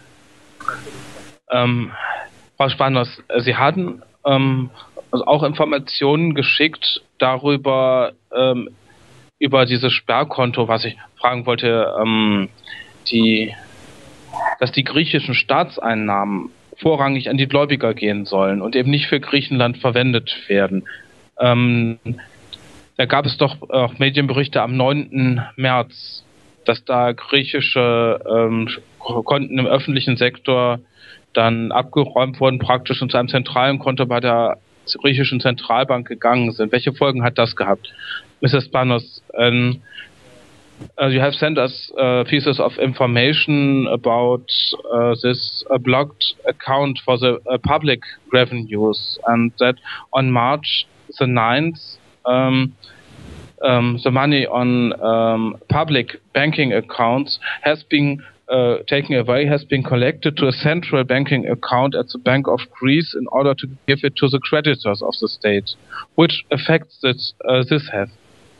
ähm, Frau Spanos, Sie hatten ähm, also auch Informationen geschickt darüber, ähm, über dieses Sperrkonto, was ich fragen wollte, ähm, die, dass die griechischen Staatseinnahmen vorrangig an die Gläubiger gehen sollen und eben nicht für Griechenland verwendet werden. Ähm, da gab es doch auch Medienberichte am neunten März, dass da griechische ähm, Konten im öffentlichen Sektor dann abgeräumt wurden praktisch und zu einem zentralen Konto bei der griechischen Zentralbank gegangen sind. Welche Folgen hat das gehabt? Missus Panos, um, uh, you have sent us uh, pieces of information about uh, this uh, blocked account for the uh, public revenues, and that on March the ninth, um, um, the money on um, public banking accounts has been Uh, taken away, has been collected to a central banking account at the Bank of Greece in order to give it to the creditors of the state. Which effects this, uh, this have?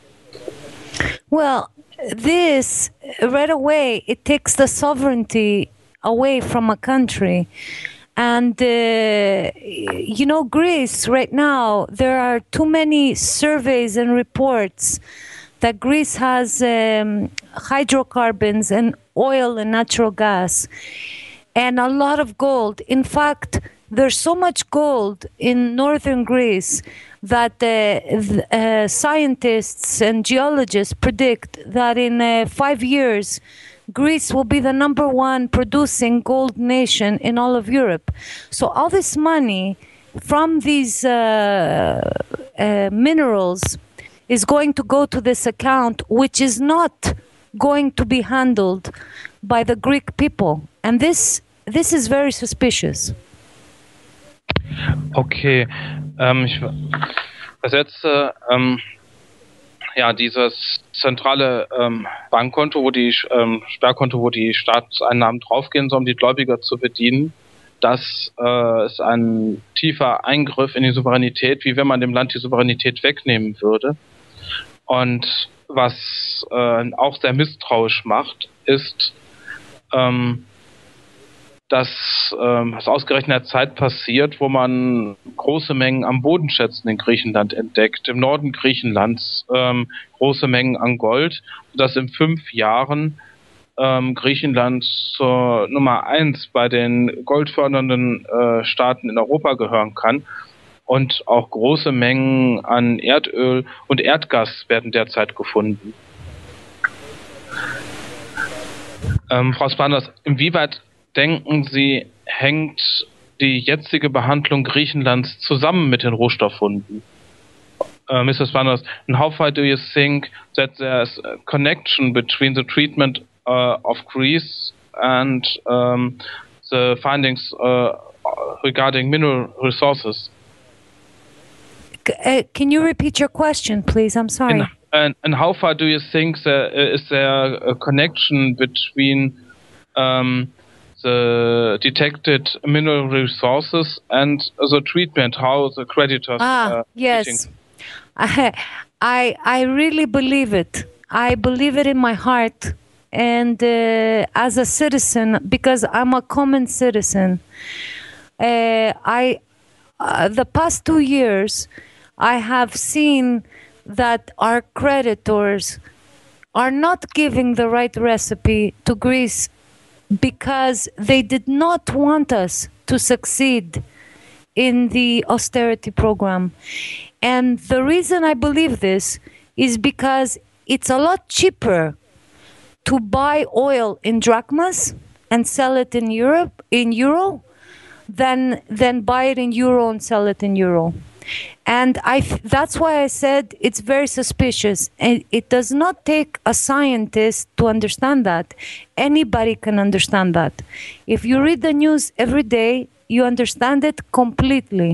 Well, this, right away, it takes the sovereignty away from a country. And, uh, you know, Greece, right now, there are too many surveys and reports that Greece has um, hydrocarbons and oil and natural gas and a lot of gold. In fact, there's so much gold in northern Greece that uh, th- uh, scientists and geologists predict that in uh, five years, Greece will be the number one producing gold nation in all of Europe. So all this money from these uh, uh, minerals is going to go to this account, which is not going to be handled by the Greek people. And this this is very suspicious. Okay, ähm, ich versetze ähm, ja dieses zentrale ähm, Bankkonto, wo die ähm, Sperrkonto, wo die Staatseinnahmen draufgehen sollen, um die Gläubiger zu bedienen. Das äh, ist ein tiefer Eingriff in die Souveränität, wie wenn man dem Land die Souveränität wegnehmen würde. Und was äh, auch sehr misstrauisch macht, ist, ähm, dass ähm, was ausgerechnet in der Zeit passiert, wo man große Mengen an Bodenschätzen in Griechenland entdeckt, im Norden Griechenlands ähm, große Mengen an Gold, sodass in fünf Jahren ähm, Griechenland zur Nummer eins bei den goldfördernden äh, Staaten in Europa gehören kann. Und auch große Mengen an Erdöl und Erdgas werden derzeit gefunden. Ähm, Frau Spanos, inwieweit denken Sie, hängt die jetzige Behandlung Griechenlands zusammen mit den Rohstofffunden? Uh, Missus Spanos, and how far do you think that there's a connection between the treatment uh, of Greece and um, the findings uh, regarding mineral resources? Uh, can you repeat your question, please? I'm sorry. And, and, and how far do you think there is there a connection between um, the detected mineral resources and the treatment? How the creditors? Ah, uh, yes. I, I I really believe it. I believe it in my heart, and uh, as a citizen, because I'm a common citizen, uh, I uh, the past two years. I have seen that our creditors are not giving the right recipe to Greece because they did not want us to succeed in the austerity program. And the reason I believe this is because it's a lot cheaper to buy oil in drachmas and sell it in Europe in euro than than buy it in euro and sell it in euro. And I that's why I said it's very suspicious. And it does not take a scientist to understand that. Anybody can understand that. If you read the news every day, you understand it completely.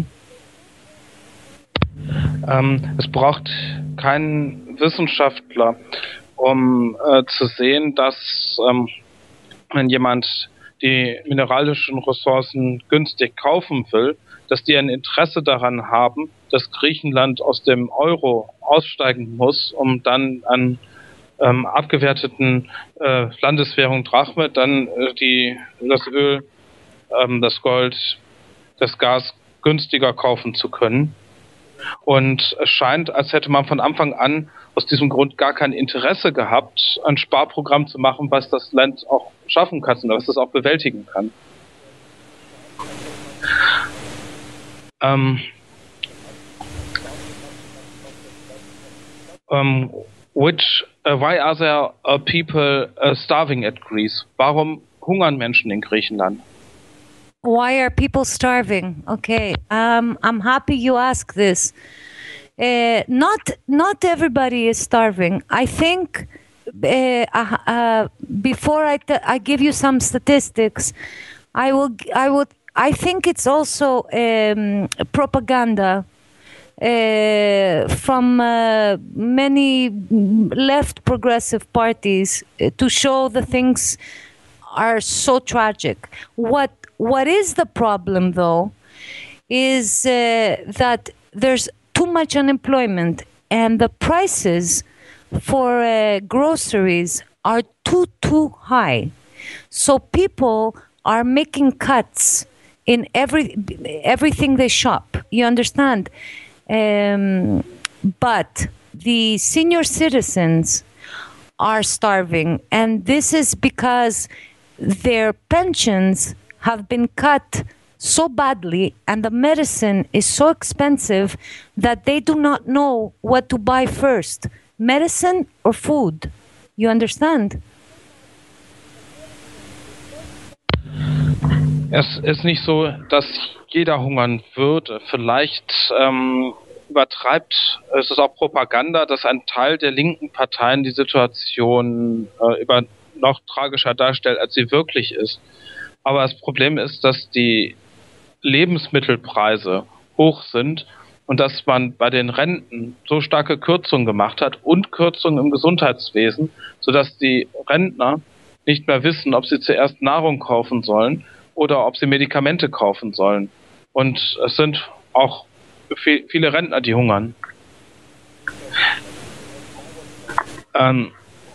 Ähm, es braucht keinen Wissenschaftler, um äh, zu sehen, dass ähm, wenn jemand die mineralischen Ressourcen günstig kaufen will, dass die ein Interesse daran haben, dass Griechenland aus dem Euro aussteigen muss, um dann an ähm, abgewerteten äh, Landeswährung Drachme dann äh, die, das Öl, ähm, das Gold, das Gas günstiger kaufen zu können. Und es scheint, als hätte man von Anfang an aus diesem Grund gar kein Interesse gehabt, ein Sparprogramm zu machen, was das Land auch schaffen kann und was es auch bewältigen kann. Ähm Um, which, uh, why are there uh, people uh, starving at Greece? Warum hungern Menschen in Griechenland? Why are people starving? Okay, um, I'm happy you asked this. Uh, not not everybody is starving. I think uh, uh, before I t- I give you some statistics, I will I would I think it's also um, propaganda. Uh, from uh, many left progressive parties uh, to show the things are so tragic. What what is the problem, though, is uh, that there's too much unemployment and the prices for uh, groceries are too too high. So people are making cuts in every everything they shop. You understand? Um, but the senior citizens are starving, and this is because their pensions have been cut so badly and the medicine is so expensive that they do not know what to buy first, medicine or food. You understand? Es ist nicht so, dass jeder hungern würde. Vielleicht ähm, übertreibt, es ist auch Propaganda, dass ein Teil der linken Parteien die Situation äh, über noch tragischer darstellt, als sie wirklich ist. Aber das Problem ist, dass die Lebensmittelpreise hoch sind und dass man bei den Renten so starke Kürzungen gemacht hat und Kürzungen im Gesundheitswesen, sodass die Rentner nicht mehr wissen, ob sie zuerst Nahrung kaufen sollen oder ob sie Medikamente kaufen sollen. Und es sind auch viele Rentner, die hungern. Ähm,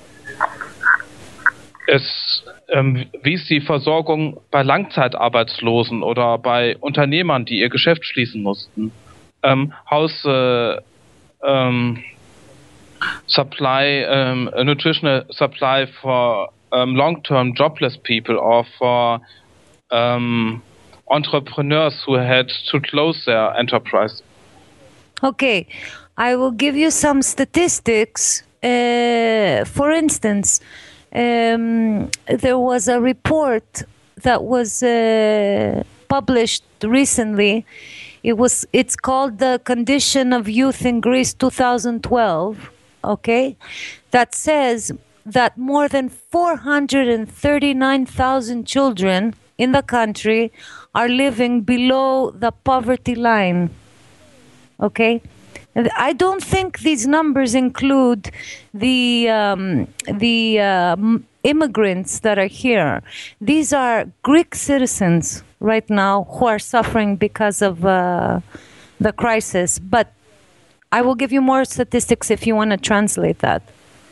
es, ähm, wie ist die Versorgung bei Langzeitarbeitslosen oder bei Unternehmern, die ihr Geschäft schließen mussten? Um, how's uh, um, supply, um, a nutritional supply for um, long-term jobless people or for um, entrepreneurs who had to close their enterprise? Okay, I will give you some statistics. Uh, for instance, um, there was a report that was uh, published recently. It was. It's called The Condition of Youth in Greece twenty twelve, okay? That says that more than four hundred thirty-nine thousand children in the country are living below the poverty line, okay? And I don't think these numbers include the, um, the um, immigrants that are here. These are Greek citizens right now who are suffering because of uh, the crisis. But I will give you more statistics if you want to translate that.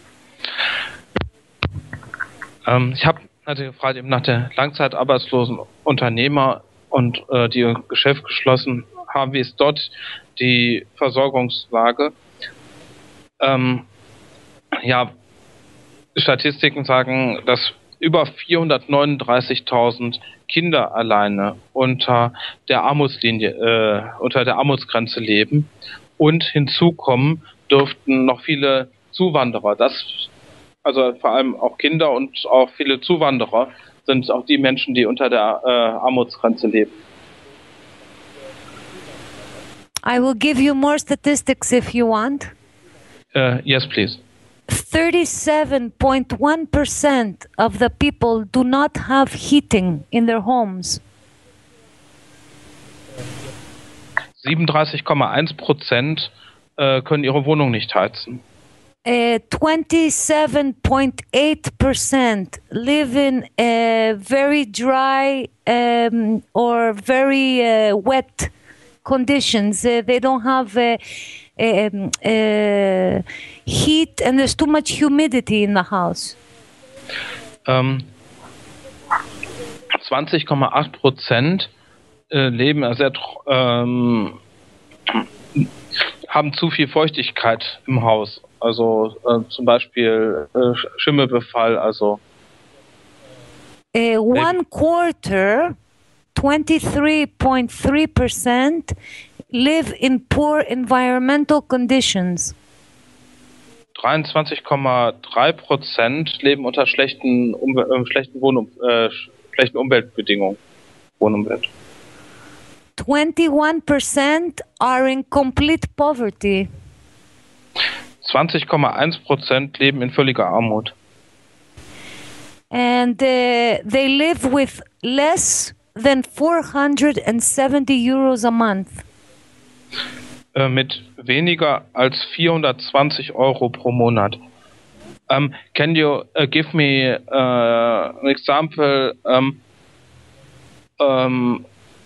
Ähm, ich habe natürlich gefragt eben nach der langzeitarbeitslosen Unternehmer und äh, die ihr Geschäft geschlossen haben. Wie ist dort die Versorgungslage? Ähm, ja, Statistiken sagen, dass über vierhundertneununddreißigtausend Kinder alleine unter der Armutslinie, äh, unter der Armutsgrenze leben, und hinzu kommen dürften noch viele Zuwanderer. Das, also vor allem auch Kinder und auch viele Zuwanderer sind auch die Menschen, die unter der äh, Armutsgrenze leben. I will give you more statistics if you want. Uh, yes, please. thirty-seven point one percent of the people do not have heating in their homes. siebenunddreißig Komma eins Prozent äh, können ihre Wohnung nicht heizen. Uh, twenty-seven point eight percent live in uh, very dry um, or very uh, wet conditions. Uh, they don't have uh, um, uh, heat, and there's too much humidity in the house. Ähm, zwanzig Komma acht Prozent äh, leben sehr, ähm, haben zu viel Feuchtigkeit im Haus. Also äh, zum Beispiel äh, Schimmelbefall. Also uh, one quarter, twenty-three point three percent live in poor environmental conditions. dreiundzwanzig Komma drei Prozent leben unter schlechten, Umwel äh, schlechten, Wohnum äh, schlechten Umweltbedingungen. Wohnumwelt. twenty-one percent are in complete poverty. zwanzig Komma eins Prozent leben in völliger Armut. And uh, they live with less than four hundred seventy euros a month. Äh, mit weniger als vierhundertzwanzig Euro pro Monat. Um, can you uh, give me uh, an example? Um, um,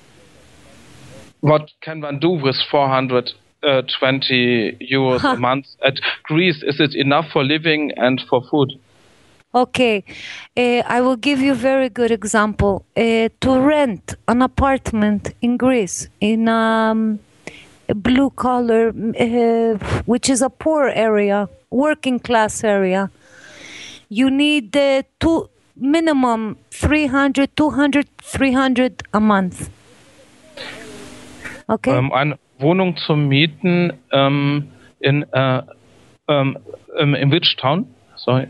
what can one do with four hundred twenty euros a month at Greece? Is it enough for living and for food? Okay, uh, I will give you a very good example. Uh, to rent an apartment in Greece, in um, a blue collar, uh, which is a poor area, working class area, you need uh, two, minimum three hundred, two hundred, three hundred a month. Okay? Um, eine Wohnung zum Mieten um, in, uh, um, um, in which town? Sorry.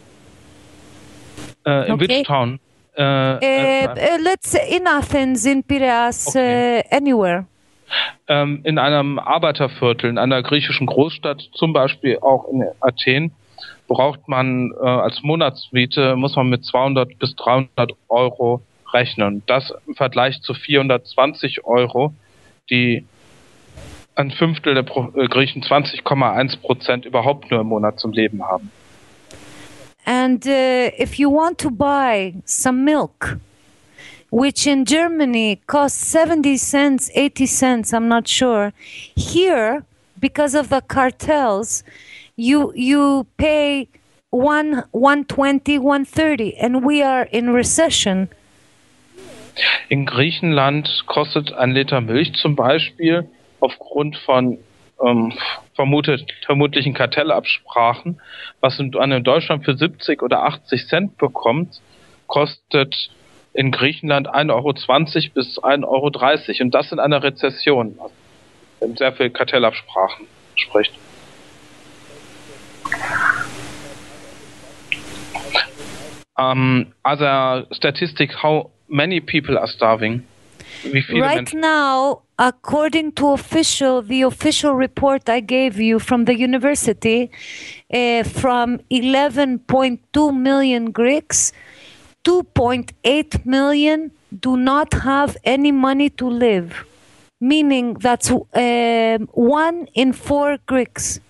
Uh, in okay. which town? Uh, uh, uh, let's say in Athens, in Piraeus, okay. uh, anywhere. Um, in einem Arbeiterviertel, in einer griechischen Großstadt, zum Beispiel auch in Athen, braucht man uh, als Monatsmiete, muss man mit zweihundert bis dreihundert Euro rechnen. Das im Vergleich zu vierhundertzwanzig Euro, die ein Fünftel der Pro äh, Griechen, zwanzig Komma eins Prozent, überhaupt nur im Monat zum Leben haben. And uh, if you want to buy some milk, which in Germany costs seventy cents, eighty cents, I'm not sure, here, because of the cartels, you you pay one, one twenty, one thirty, and we are in recession. In Griechenland kostet ein Liter Milch zum Beispiel aufgrund von ähm, vermutet, vermutlichen Kartellabsprachen, was man in Deutschland für siebzig oder achtzig Cent bekommt, kostet in Griechenland ein Euro zwanzig bis ein Euro dreißig, und das in einer Rezession, wenn sehr viel Kartellabsprachen spricht. Um, other statistic, how many people are starving? Wie viele right Menschen? Now, according to official, the official report I gave you from the university, uh, from eleven point two million Greeks, two point eight million do not have any money to live, meaning that's uh, one in four Greeks.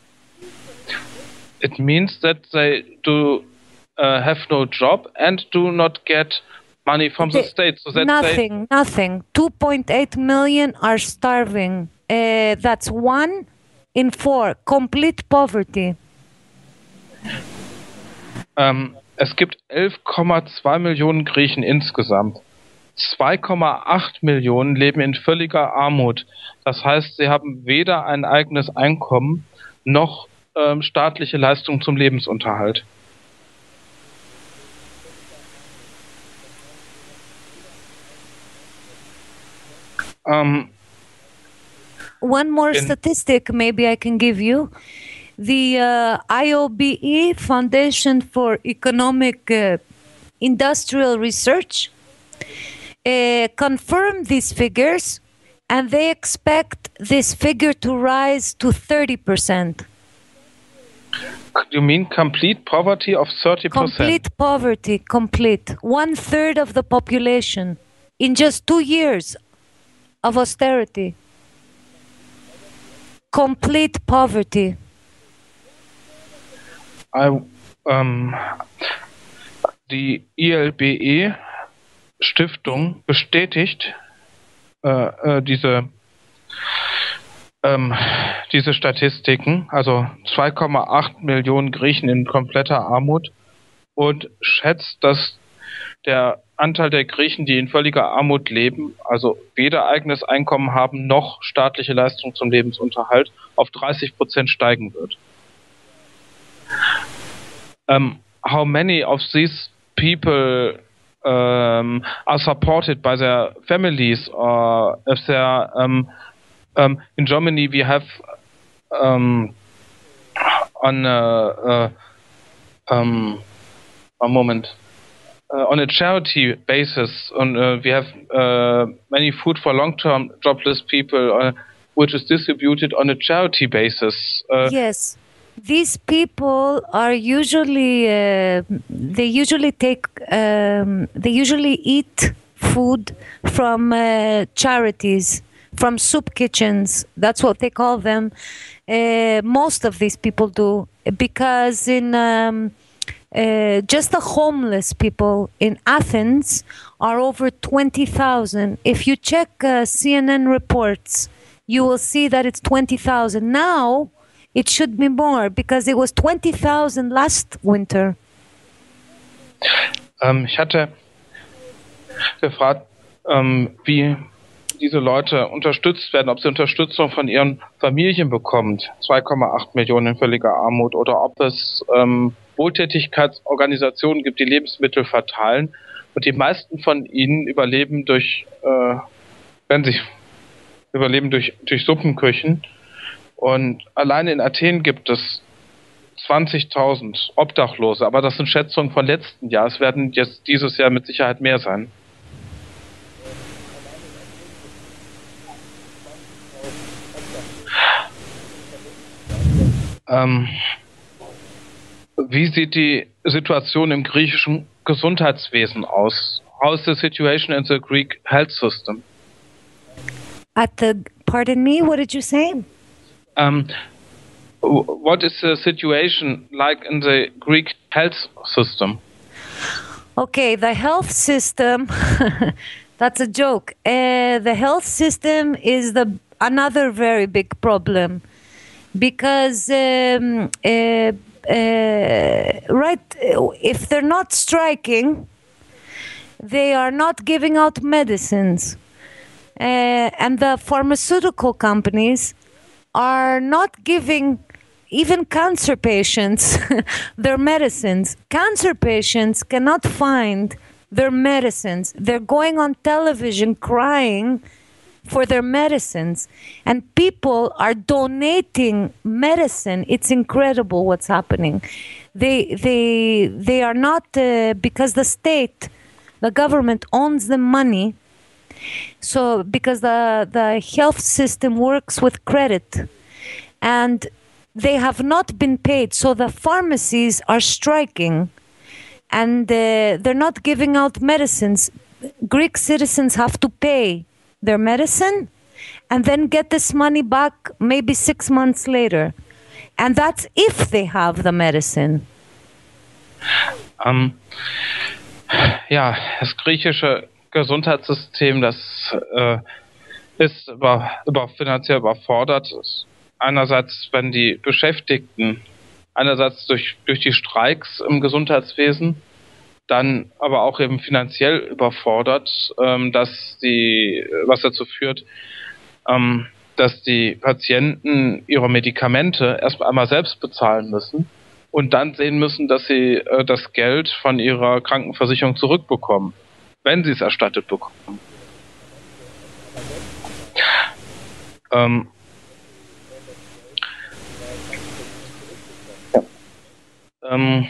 It means that they do uh, have no job and do not get money from the, the state. So that nothing, they... nothing. two point eight million are starving. Uh, that's one in four. Complete poverty. Um, es gibt elf Komma zwei Millionen Griechen insgesamt. zwei Komma acht Millionen leben in völliger Armut. Das heißt, sie haben weder ein eigenes Einkommen noch ähm, staatliche Leistungen zum Lebensunterhalt. Um, One more statistic maybe I can give you. The uh, I O B E, Foundation for Economic uh, Industrial Research, uh, confirmed these figures, and they expect this figure to rise to thirty percent. You mean complete poverty of thirty percent? Complete poverty, complete. One third of the population in just two years of austerity. Complete poverty. I, um, die I L B E-Stiftung bestätigt äh, äh, diese, ähm, diese Statistiken, also zwei Komma acht Millionen Griechen in kompletter Armut, und schätzt, dass der Anteil der Griechen, die in völliger Armut leben, also weder eigenes Einkommen haben noch staatliche Leistung zum Lebensunterhalt, auf dreißig Prozent steigen wird. Um, how many of these people um, are supported by their families, or if they're um, um, in Germany we have um, on a, uh, um, a moment. Uh, on a charity basis, on, uh, we have uh, many food for long-term jobless people, uh, which is distributed on a charity basis. Uh, yes, these people are usually uh, they usually take um, they usually eat food from uh, charities, from soup kitchens. That's what they call them. Uh, most of these people do, because in um, Uh, just the homeless people in Athens are over twenty thousand. If you check uh, C N N reports, you will see that it's twenty thousand. Now, it should be more, because it was twenty thousand last winter. Ähm, ich hatte gefragt, ähm, wie diese Leute unterstützt werden, ob sie Unterstützung von ihren Familien bekommen, zwei Komma acht Millionen in völliger Armut, oder ob es ähm, Wohltätigkeitsorganisationen gibt, die Lebensmittel verteilen, und die meisten von ihnen überleben durch, äh, wenn sie überleben durch, durch Suppenküchen. Und alleine in Athen gibt es zwanzigtausend Obdachlose, aber das sind Schätzungen von letzten Jahr. Es werden jetzt dieses Jahr mit Sicherheit mehr sein. Ähm, Wie sieht die Situation im griechischen Gesundheitswesen aus? How is the situation in the Greek health system? At the, pardon me, what did you say? Um, what is the situation like in the Greek health system? Okay, the health system, that's a joke. Uh, the health system is the another very big problem, because um, uh, Uh, right, if they're not striking, they are not giving out medicines, uh, and the pharmaceutical companies are not giving even cancer patients their medicines. Cancer patients cannot find their medicines. They're going on television crying for their medicines, and people are donating medicine. It's incredible what's happening. They they they are not uh, because the state, the government owns the money. So because the the health system works with credit, and they have not been paid. So the pharmacies are striking, and uh, they're not giving out medicines. Greek citizens have to pay their medicine and then get this money back maybe six months later. And that's if they have the medicine. Um, ja, das griechische Gesundheitssystem, das äh, ist über, über finanziell überfordert. Einerseits, wenn die Beschäftigten, einerseits durch, durch die Streiks im Gesundheitswesen, dann aber auch eben finanziell überfordert, ähm, dass die, was dazu führt, ähm, dass die Patienten ihre Medikamente erst einmal selbst bezahlen müssen und dann sehen müssen, dass sie äh, das Geld von ihrer Krankenversicherung zurückbekommen, wenn sie es erstattet bekommen. Ähm, ja. ähm,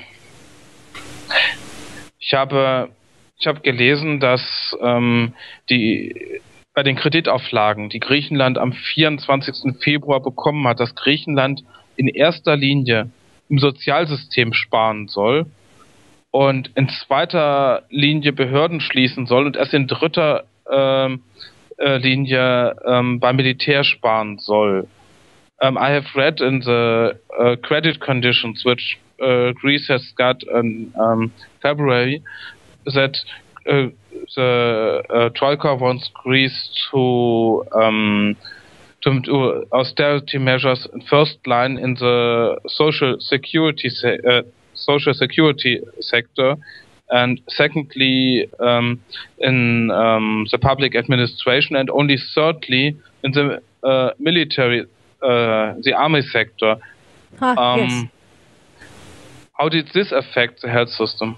Ich habe, ich habe gelesen, dass ähm, die bei den Kreditauflagen, die Griechenland am vierundzwanzigsten Februar bekommen hat, dass Griechenland in erster Linie im Sozialsystem sparen soll und in zweiter Linie Behörden schließen soll und erst in dritter ähm, äh, Linie ähm, beim Militär sparen soll. Um, I have read in the uh, credit conditions which uh, Greece has got in um, February that uh, the uh, Troika wants Greece to um, to do austerity measures in first line in the social security se uh, social security sector, and secondly um, in um, the public administration, and only thirdly in the uh, military. Uh, the army sector. Ah, um, yes. How did this affect the health system?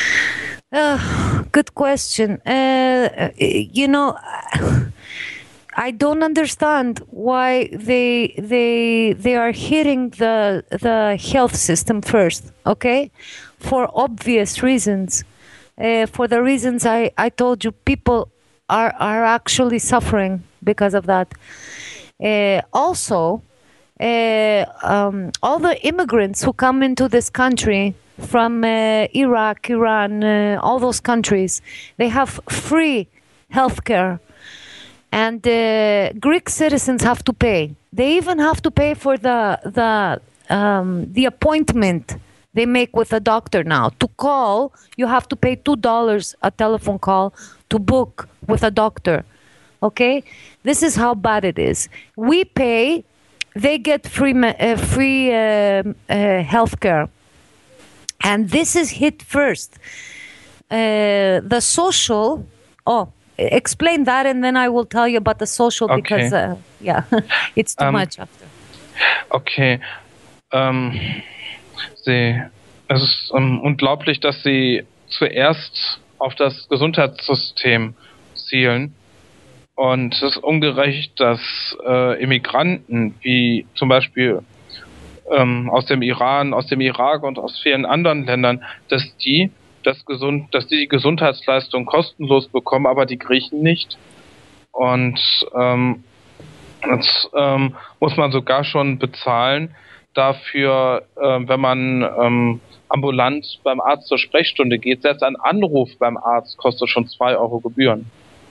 Uh, good question. Uh, you know, I don't understand why they they they are hitting the the health system first, okay? For obvious reasons. Uh, for the reasons I, I told you, people are, are actually suffering because of that. Uh, also, uh, um, all the immigrants who come into this country from uh, Iraq, Iran, uh, all those countries, they have free healthcare. And uh, Greek citizens have to pay. They even have to pay for the the um, the appointment they make with a doctor now. To call, you have to pay two dollars a telephone call to book with a doctor. Okay, this is how bad it is. We pay, they get free uh, free uh, uh, healthcare, and this is hit first. Uh, the social. Oh. Explain that, and then I will tell you about the social, okay. because uh, yeah, it's too um, much after. Okay. Ähm, Sie, es ist ähm, unglaublich, dass Sie zuerst auf das Gesundheitssystem zielen. Und es ist ungerecht, dass äh, Immigranten, wie zum Beispiel ähm, aus dem Iran, aus dem Irak und aus vielen anderen Ländern, dass die Das gesund, dass die, die Gesundheitsleistung kostenlos bekommen, aber die Griechen nicht. Und ähm, jetzt ähm, muss man sogar schon bezahlen dafür, äh, wenn man ähm, ambulant beim Arzt zur Sprechstunde geht. Selbst ein Anruf beim Arzt kostet schon zwei Euro Gebühren.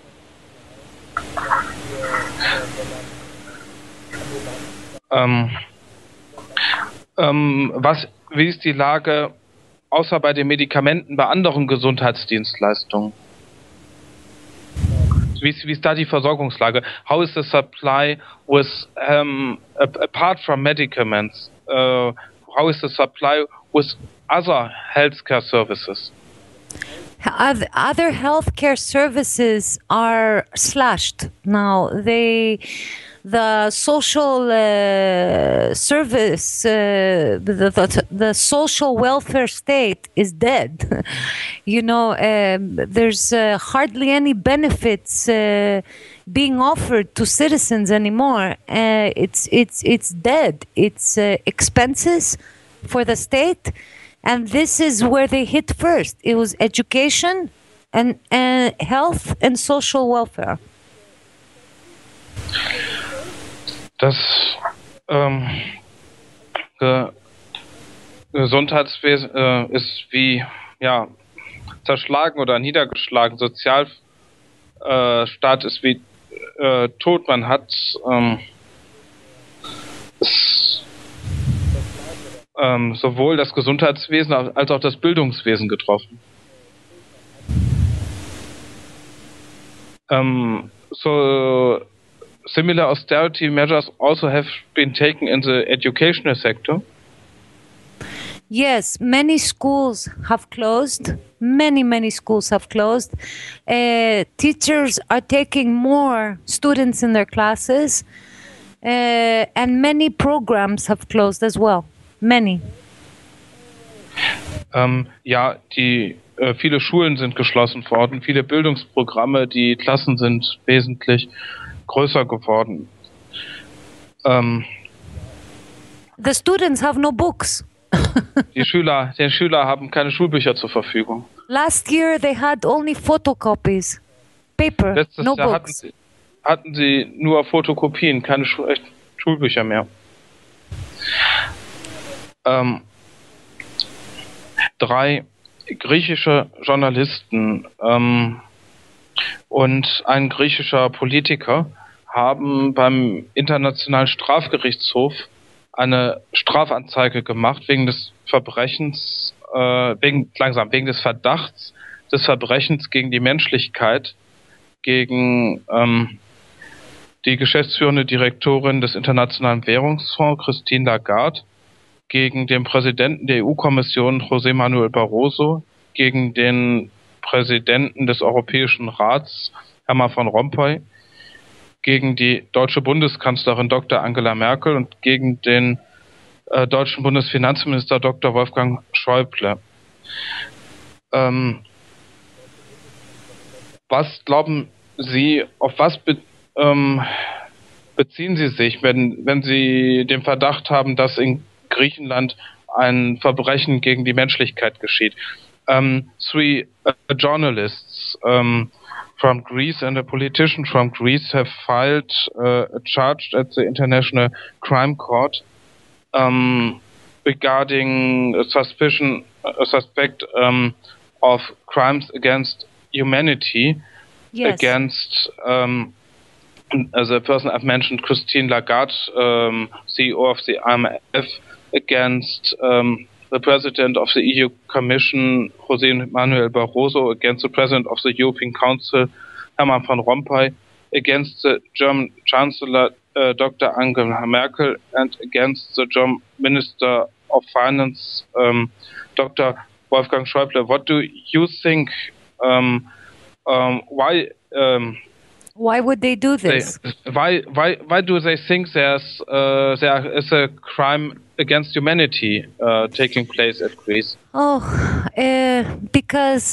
Ähm, ähm, was, wie ist die Lage außer bei den Medikamenten, bei anderen Gesundheitsdienstleistungen? Wie ist, wie ist da die Versorgungslage? How is the supply with, um, apart from medicaments, uh, how is the supply with other healthcare services? Other healthcare services are slashed now. They... The social uh, service, uh, the, the, the social welfare state is dead. You know, um, there's uh, hardly any benefits uh, being offered to citizens anymore. Uh, it's it's it's dead. It's uh, expenses for the state, and this is where they hit first. It was education and uh, health and social welfare. Das ähm, Ge Gesundheitswesen äh, ist wie ja zerschlagen oder niedergeschlagen. Sozialstaat äh, ist wie äh, tot. Man hat ähm, es, ähm, sowohl das Gesundheitswesen als auch das Bildungswesen getroffen. Ähm, so Similar austerity measures also have been taken in the educational sector. Yes, many schools have closed. Many, many schools have closed. Uh, teachers are taking more students in their classes, uh, and many programs have closed as well. Many. Ähm, ja, die äh, viele Schulen sind geschlossen worden, viele Bildungsprogramme, die Klassen sind wesentlich größer geworden. Ähm, The students have no books. die Schüler, die Schüler haben keine Schulbücher zur Verfügung. Last year they had only photocopies, paper, Letztes no Jahr books. hatten sie, hatten sie nur Fotokopien, keine Schul echt Schulbücher mehr. Ähm, drei griechische Journalisten ähm, und ein griechischer Politiker haben beim Internationalen Strafgerichtshof eine Strafanzeige gemacht wegen des Verbrechens, äh, wegen, langsam, wegen des Verdachts des Verbrechens gegen die Menschlichkeit, gegen ähm, die geschäftsführende Direktorin des Internationalen Währungsfonds, Christine Lagarde, gegen den Präsidenten der E U-Kommission, José Manuel Barroso, gegen den Präsidenten des Europäischen Rats, Herman van Rompuy, gegen die deutsche Bundeskanzlerin Doktor Angela Merkel und gegen den äh, deutschen Bundesfinanzminister Doktor Wolfgang Schäuble. Ähm, was glauben Sie, auf was be ähm, beziehen Sie sich, wenn, wenn Sie den Verdacht haben, dass in Griechenland ein Verbrechen gegen die Menschlichkeit geschieht? Um, three uh, journalists um, from Greece and a politician from Greece have filed uh, a charge at the International Crime Court um, regarding a suspicion, a suspect um, of crimes against humanity, yes. against um, as a person I've mentioned, Christine Lagarde, um, C E O of the I M F, against um, the President of the E U Commission, José Manuel Barroso, against the President of the European Council, Herman van Rompuy, against the German Chancellor, uh, Doctor Angela Merkel, and against the German Minister of Finance, um, Doctor Wolfgang Schäuble. What do you think? Um, um, why? Um, why would they do this? They, why? Why? Why do they think there's uh, there is a crime against humanity uh, taking place at Greece? Oh, uh, because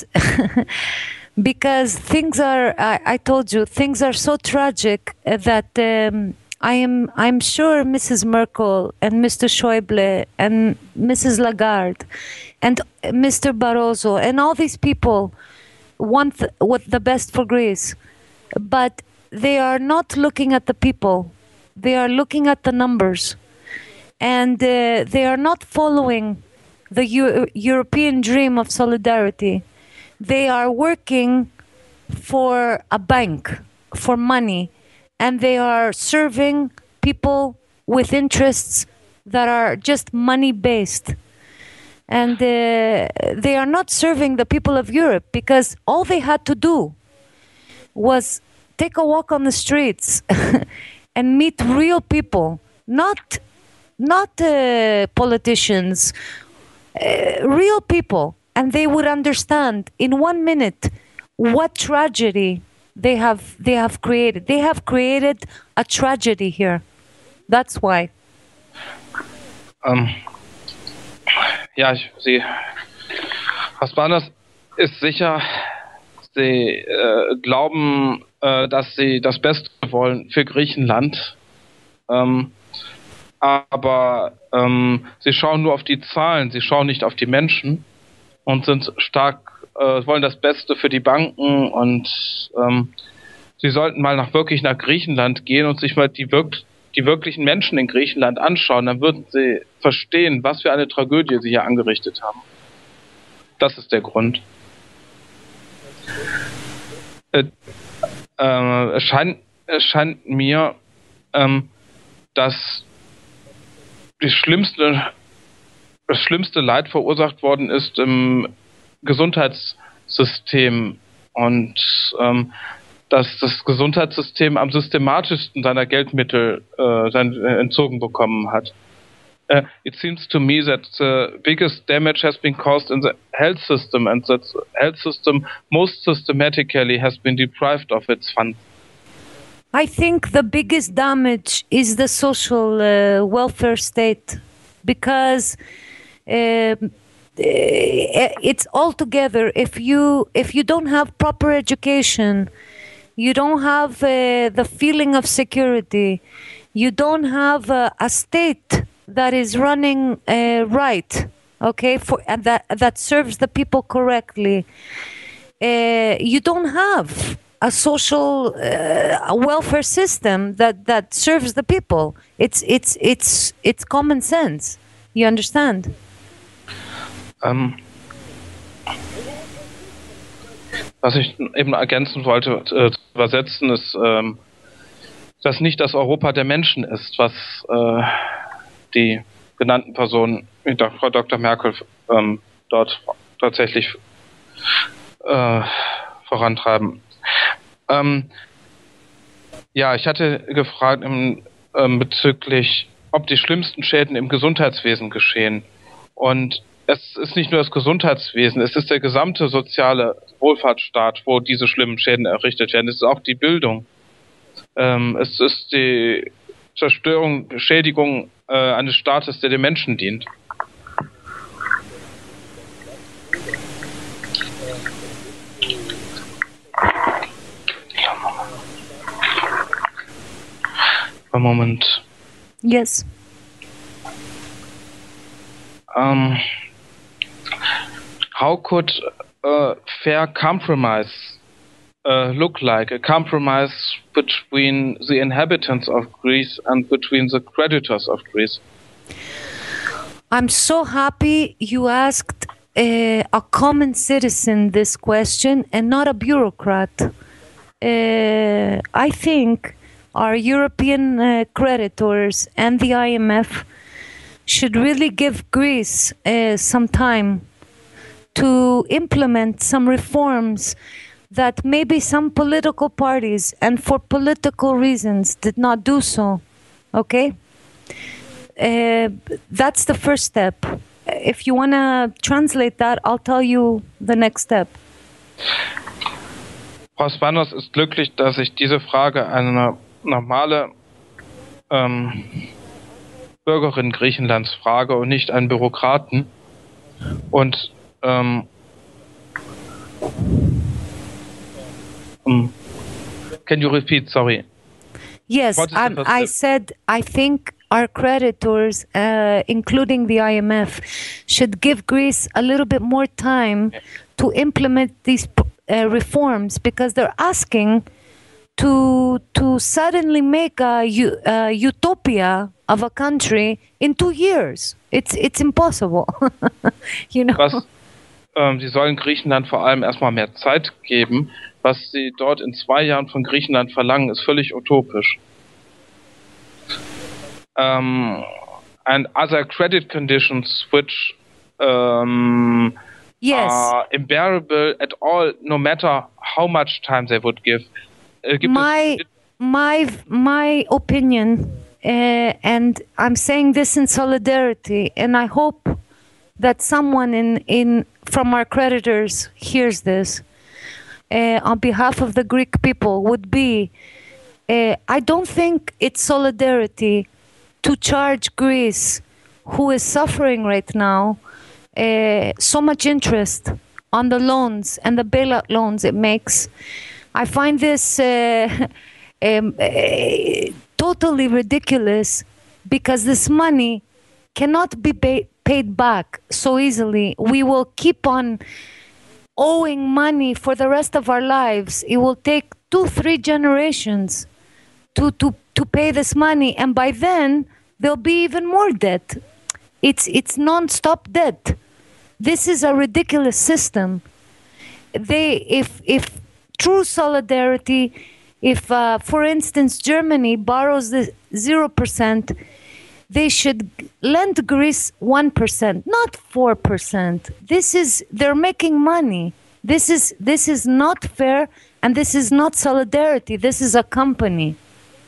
because things are. I, I told you things are so tragic that um, I am. I'm sure Missus Merkel and Mister Schäuble and Missus Lagarde and Mister Barroso and all these people want th- what the best for Greece, but they are not looking at the people. They are looking at the numbers. And uh, they are not following the U- European dream of solidarity. They are working for a bank, for money, and they are serving people with interests that are just money-based. And uh, they are not serving the people of Europe, because all they had to do was take a walk on the streets and meet real people, not not uh, politicians, uh, real people, and they would understand in one minute what tragedy they have they have created. They have created a tragedy here. That's why. Um, ja, ich, Sie, Hasbanas ist sicher, Sie äh, glauben, äh, dass Sie das Beste wollen für Griechenland. Ähm, aber ähm, Sie schauen nur auf die Zahlen, Sie schauen nicht auf die Menschen und sind stark, äh, wollen das Beste für die Banken, und ähm, Sie sollten mal nach wirklich nach Griechenland gehen und sich mal die, wirk- die wirklichen Menschen in Griechenland anschauen. Dann würden Sie verstehen, was für eine Tragödie Sie hier angerichtet haben. Das ist der Grund. Äh, äh, es, scheint, es scheint mir, ähm, dass die schlimmste, das schlimmste Leid verursacht worden ist im Gesundheitssystem, und ähm, dass das Gesundheitssystem am systematischsten seiner Geldmittel äh, sein, äh, entzogen bekommen hat. Uh, it seems to me that the biggest damage has been caused in the health system, and that the health system most systematically has been deprived of its funds. I think the biggest damage is the social uh, welfare state, because uh, it's all together. If you if you don't have proper education, you don't have uh, the feeling of security, you don't have uh, a state that is running uh, right, okay, for and that that serves the people correctly. Uh, you don't have a social uh, a welfare system that, that serves the people. It's it's it's it's common sense. You understand? Um, was ich eben ergänzen wollte, äh, zu übersetzen, ist, ähm, dass nicht das Europa der Menschen ist, was äh, die genannten Personen, wie Frau Doktor Merkel, ähm, dort tatsächlich äh, vorantreiben. Ähm, ja, ich hatte gefragt im, ähm, bezüglich, ob die schlimmsten Schäden im Gesundheitswesen geschehen. Und es ist nicht nur das Gesundheitswesen, es ist der gesamte soziale Wohlfahrtsstaat, wo diese schlimmen Schäden errichtet werden. Es ist auch die Bildung. Ähm, es ist die Zerstörung, Beschädigung äh, eines Staates, der den Menschen dient. a moment. Yes. Um, how could a fair compromise uh, look like? A compromise between the inhabitants of Greece and between the creditors of Greece? I'm so happy you asked uh, a common citizen this question and not a bureaucrat. Uh, I think our European uh, creditors and the I M F should really give Greece uh, some time to implement some reforms that maybe some political parties and for political reasons did not do so. Okay? Uh, that's the first step. If you want to translate that, I'll tell you the next step. Frau Spanos ist glücklich, dass ich diese Frage eine normale ähm, Bürgerin Griechenlands frage und nicht einen Bürokraten. Und ähm, um, can you repeat? Sorry. Yes, um, I said I think our creditors, uh, including the I M F, should give Greece a little bit more time to implement these uh, reforms because they're asking to to suddenly make a, a utopia of a country in two years. It's it's impossible, you know. Was, ähm, sie sollen Griechenland vor allem erstmal mehr Zeit geben. Was sie dort in zwei Jahren von Griechenland verlangen, ist völlig utopisch. Um, and other credit conditions which um, yes. are unbearable at all, no matter how much time they would give. Uh, my my my opinion, uh, and I'm saying this in solidarity, and I hope that someone in in from our creditors hears this. Uh, on behalf of the Greek people, would be uh, I don't think it's solidarity to charge Greece, who is suffering right now, uh, so much interest on the loans and the bailout loans it makes. I find this uh, um, uh, totally ridiculous because this money cannot be pay- paid back so easily. We will keep on owing money for the rest of our lives. It will take two, three generations to, to, to pay this money. And by then, there'll be even more debt. It's it's non-stop debt. This is a ridiculous system. They, if if true solidarity, if uh, for instance Germany borrows the zero percent, they should lend Greece one percent, not four percent. This is they're making money. This is this is not fair, and this is not solidarity. This is a company.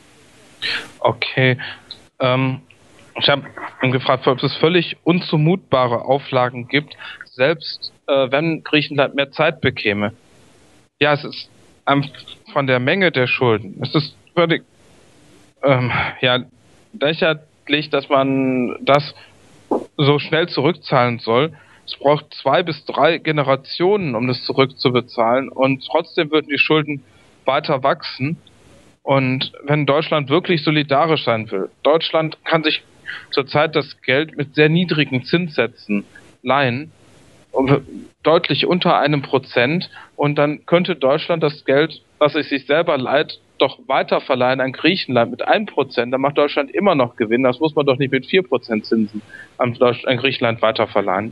Okay. Ähm, ich habe gefragt, ob es völlig unzumutbare Auflagen gibt, selbst äh, wenn Griechenland mehr Zeit bekäme. Ja, es ist ähm, von der Menge der Schulden. Es ist völlig ähm, ja, lächerlich, dass man das so schnell zurückzahlen soll. Es braucht zwei bis drei Generationen, um das zurückzubezahlen, und trotzdem würden die Schulden weiter wachsen. Und wenn Deutschland wirklich solidarisch sein will, Deutschland kann sich zurzeit das Geld mit sehr niedrigen Zinssätzen leihen, deutlich unter einem Prozent, und dann könnte Deutschland das Geld, was es sich selber leiht, doch weiterverleihen an Griechenland mit einem Prozent. Dann macht Deutschland immer noch Gewinn. Das muss man doch nicht mit vier Prozent Zinsen an, an Griechenland weiterverleihen.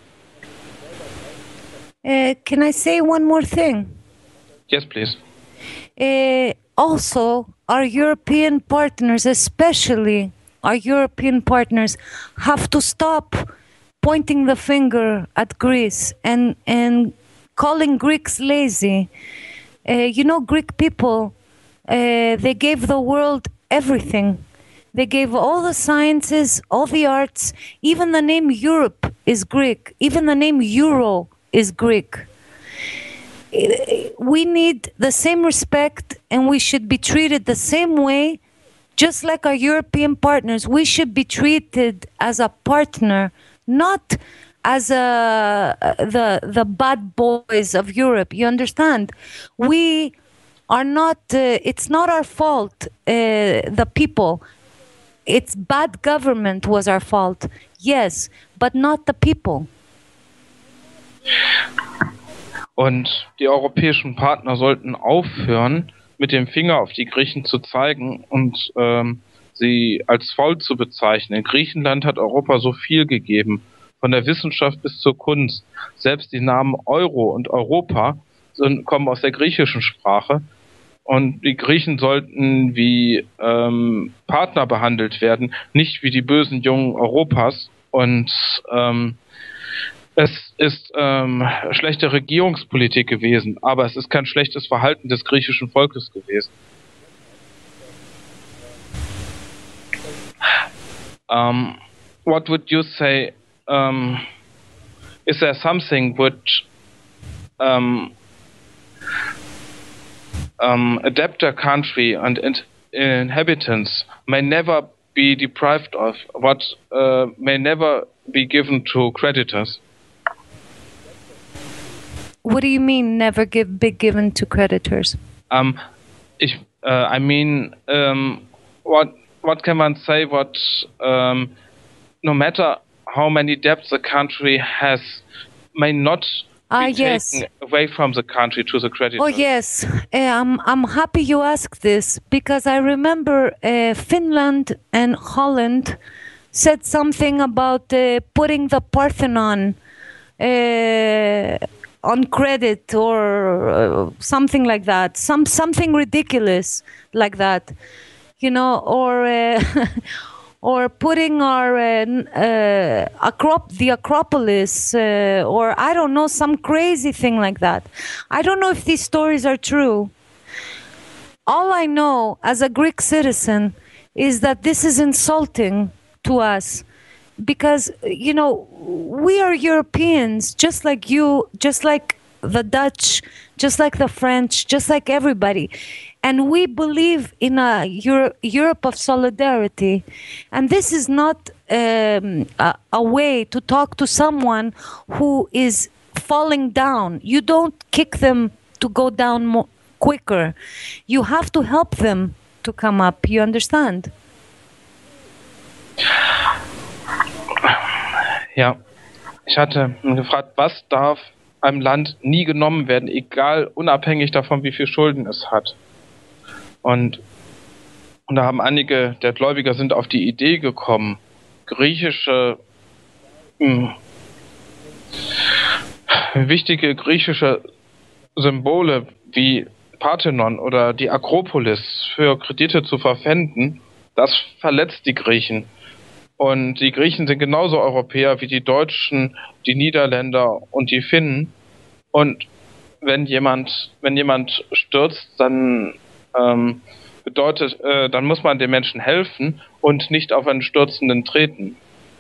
Uh, can I say one more thing? Yes, please. Uh, also, our European partners, especially our European partners, have to stop pointing the finger at Greece and, and calling Greeks lazy. Uh, you know, Greek people, uh, they gave the world everything. They gave all the sciences, all the arts. Even the name Europe is Greek. Even the name Euro is Greek. We need the same respect, and we should be treated the same way, just like our European partners. We should be treated as a partner, not as a, the the bad boys of Europe. You understand? We are not, uh, it's not our fault, uh, the people. It's bad government was our fault, yes, but not the people. Und die europäischen Partner sollten aufhören, mit dem Finger auf die Griechen zu zeigen und ähm, sie als faul zu bezeichnen. Griechenland hat Europa so viel gegeben, von der Wissenschaft bis zur Kunst. Selbst die Namen Euro und Europa sind, kommen aus der griechischen Sprache. Und die Griechen sollten wie ähm, Partner behandelt werden, nicht wie die bösen Jungen Europas. Und ähm, es ist ähm, schlechte Regierungspolitik gewesen, aber es ist kein schlechtes Verhalten des griechischen Volkes gewesen. Um, what would you say? Um, is there something which um, um, adapt a country and in inhabitants may never be deprived of, what uh, may never be given to creditors? What do you mean, never give, be given to creditors? Um, ich, uh, I mean, um, what what can man say? What um, no matter how many debts the country has, may not Ah, be yes. taken away from the country to the creditors. Oh, yes. Uh, I'm, I'm happy you asked this, because I remember uh, Finland and Holland said something about uh, putting the Parthenon uh, on credit, or uh, something like that. Some something ridiculous like that, you know, or uh, or putting our uh, uh, Acrop- the Acropolis, uh, or I don't know, some crazy thing like that. I don't know if these stories are true. All I know as a Greek citizen is that this is insulting to us, because, you know, we are Europeans, just like you, just like the Dutch, just like the French, just like everybody. And we believe in a Euro- Europe of solidarity. And this is not um, a, a way to talk to someone who is falling down. You don't kick them to go down more quicker. You have to help them to come up. You understand? Ja, ich hatte gefragt, was darf einem Land nie genommen werden, egal, unabhängig davon, wie viel Schulden es hat. Und, und da haben einige der Gläubiger sind auf die Idee gekommen, griechische, mh, wichtige griechische Symbole wie Parthenon oder die Akropolis für Kredite zu verpfänden. Das verletzt die Griechen. Und die Griechen sind genauso Europäer wie die Deutschen, die Niederländer und die Finnen. Und wenn jemand, wenn jemand stürzt, dann ähm, bedeutet, äh, dann muss man den Menschen helfen und nicht auf einen Stürzenden treten.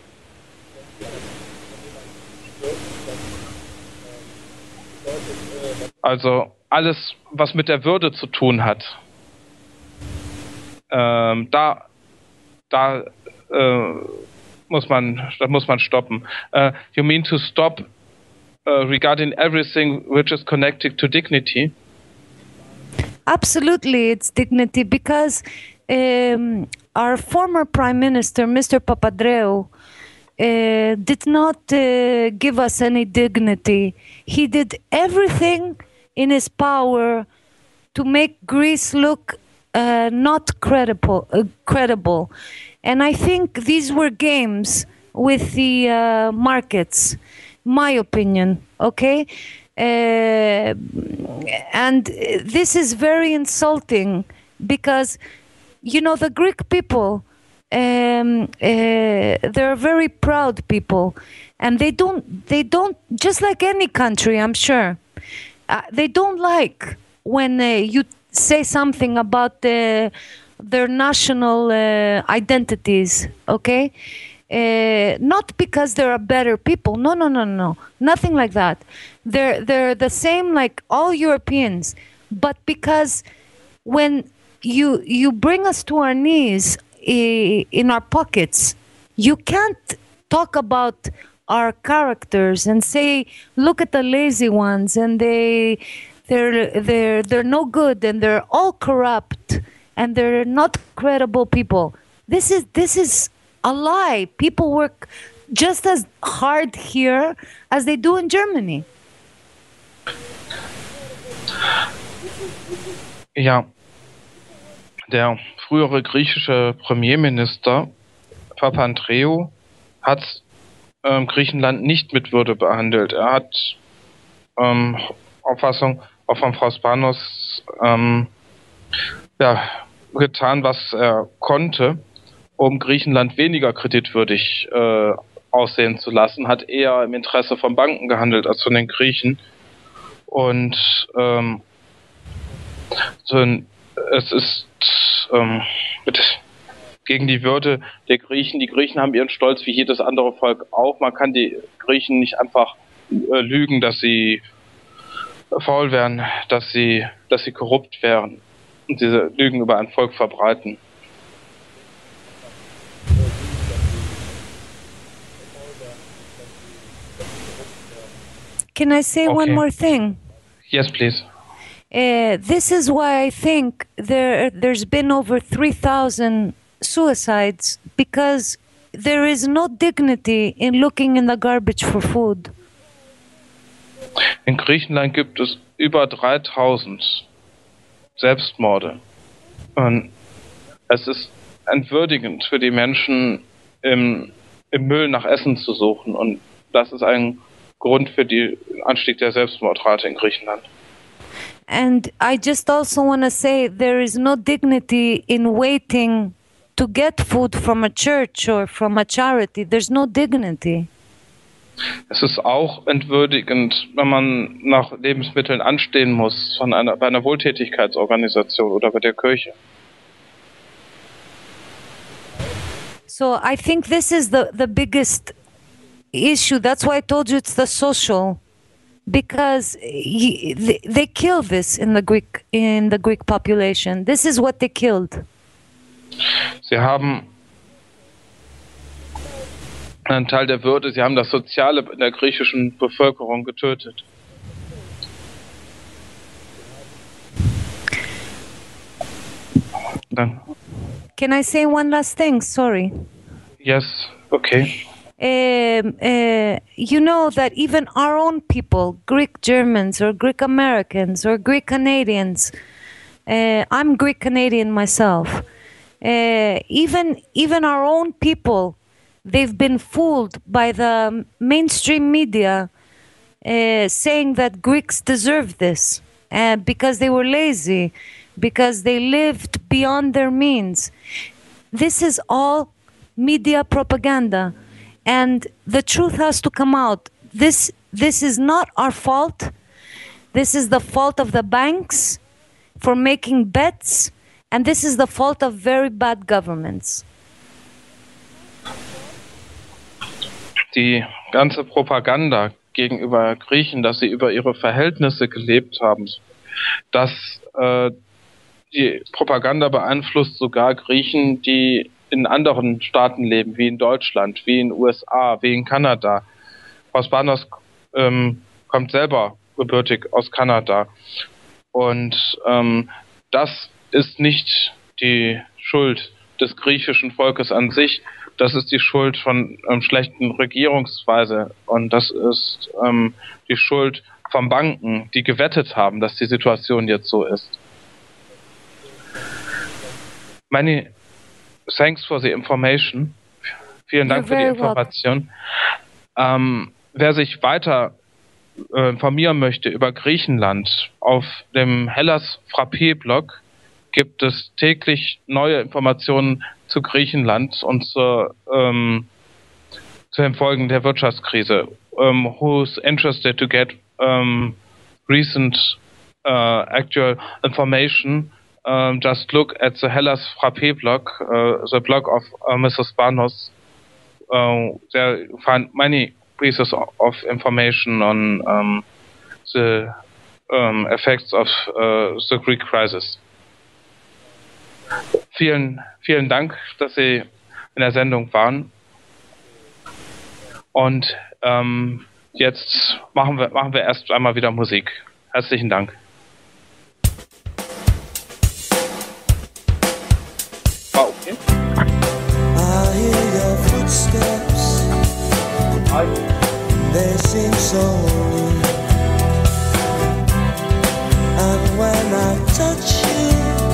Also alles, was mit der Würde zu tun hat, ähm, da, da äh, muss man, da muss man stoppen. Uh, you mean to stop uh, regarding everything which is connected to dignity? Absolutely, it's dignity, because um, our former Prime Minister, Mister Papadreou, uh, did not uh, give us any dignity. He did everything in his power to make Greece look uh, not credible, uh, credible. And I think these were games with the uh, markets, my opinion, okay? Uh, and this is very insulting, because, you know, the Greek people, um, uh, they're very proud people, and they don't, they don't, just like any country, I'm sure, uh, they don't like when uh, you say something about the, their national uh, identities, okay? Uh, not because there are better people. No, no, no, no. Nothing like that. They're they're the same like all Europeans, but because when you you bring us to our knees in our pockets, you can't talk about our characters and say, look at the lazy ones, and they they're they're they're no good and they're all corrupt and they're not credible people. This is this is a lie. People work just as hard here as they do in Germany. Ja, der frühere griechische Premierminister Papandreou hat ähm, Griechenland nicht mit Würde behandelt. Er hat ähm, Auffassung auch von Frau Spanos ähm, ja, getan, was er konnte, um Griechenland weniger kreditwürdig äh, aussehen zu lassen, hat eher im Interesse von Banken gehandelt als von den Griechen. Und ähm, so ein, es ist ähm, mit, gegen die Würde der Griechen. Die Griechen haben ihren Stolz wie jedes andere Volk auch. Man kann die Griechen nicht einfach äh, lügen, dass sie faul wären, dass sie, dass sie korrupt wären und diese Lügen über ein Volk verbreiten. Can I say Okay. one more thing? Yes, please. Uh, this is why I think there there's been over three thousand suicides, because there is no dignity in looking in the garbage for food. In Griechenland gibt es über dreitausend Selbstmorde. Und es ist entwürdigend für die Menschen, im, im Müll nach Essen zu suchen. Und das ist ein Grund für den Anstieg der Selbstmordrate in Griechenland. And I just also want to say there is no dignity in waiting to get food from a church or from a charity. There's no dignity. Es ist auch entwürdigend, wenn man nach Lebensmitteln anstehen muss von einer, bei einer Wohltätigkeitsorganisation oder bei der Kirche. So I think this is the, the biggest issue. That's why I told you it's the social, because he, they, they kill this in the Greek in the Greek population. This is what they killed. Sie haben einen Teil der Würde, sie haben das Soziale in der griechischen Bevölkerung getötet. Dann. Can I say one last thing? Sorry. Yes, okay. Um, uh, you know that even our own people, Greek Germans or Greek Americans or Greek Canadians, uh, I'm Greek Canadian myself, uh, even even our own people, they've been fooled by the mainstream media uh, saying that Greeks deserve this uh, because they were lazy, because they lived beyond their means. This is all media propaganda. And the truth has to come out. This this is not our fault. This is the fault of the banks for making bets, and this is the fault of very bad governments. Die ganze Propaganda gegenüber Griechen, dass sie über ihre Verhältnisse gelebt haben, dass äh, die Propaganda beeinflusst sogar Griechen, die in anderen Staaten leben, wie in Deutschland, wie in den U S A, wie in Kanada. Frau Spanos ähm, kommt selber gebürtig aus Kanada. Und ähm, das ist nicht die Schuld des griechischen Volkes an sich, das ist die Schuld von ähm, schlechten Regierungsweise und das ist ähm, die Schuld von Banken, die gewettet haben, dass die Situation jetzt so ist. Many thanks for the information. Vielen Dank für die Information. Ähm, wer sich weiter äh, informieren möchte über Griechenland, auf dem Hellas Frappé-Blog gibt es täglich neue Informationen zu Griechenland und zur, ähm, zu den Folgen der Wirtschaftskrise. Um, who's interested to get um, recent uh, actual information, um, just look at the Hellas Frappé blog, uh, the blog of uh, Missus Spanos. Uh, there you find many pieces of information on um, the um, effects of uh, the Greek crisis. Vielen, vielen Dank, dass Sie in der Sendung waren. Und ähm, jetzt machen wir, machen wir erst einmal wieder Musik. Herzlichen Dank. soul. And when I touch you,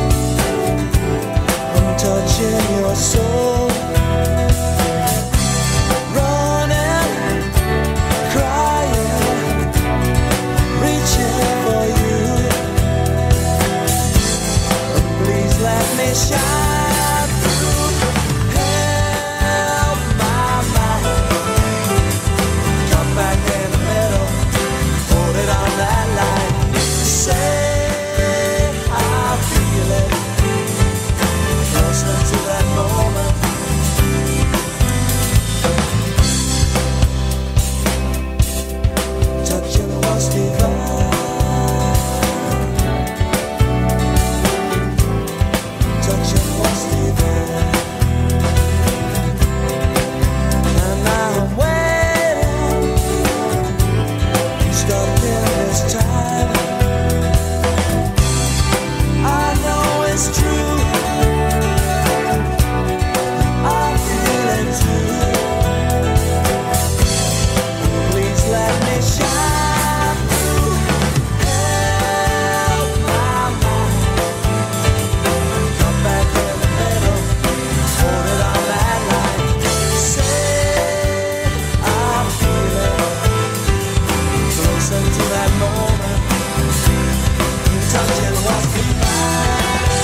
I'm touching your soul. Running, crying, reaching for you. And please let me shine through. Help my mind. Come back in the middle, hold it on that line. Say I feel it, closer to that moment. Touching was divine. Touching was divine. And now I'm waiting, stuck in this time. I know it's true, I feel it too. Please let me shine through. Help my mind. Come back in the middle, hold it on that line. Say I feel it, closer to that moment. Touching was divine.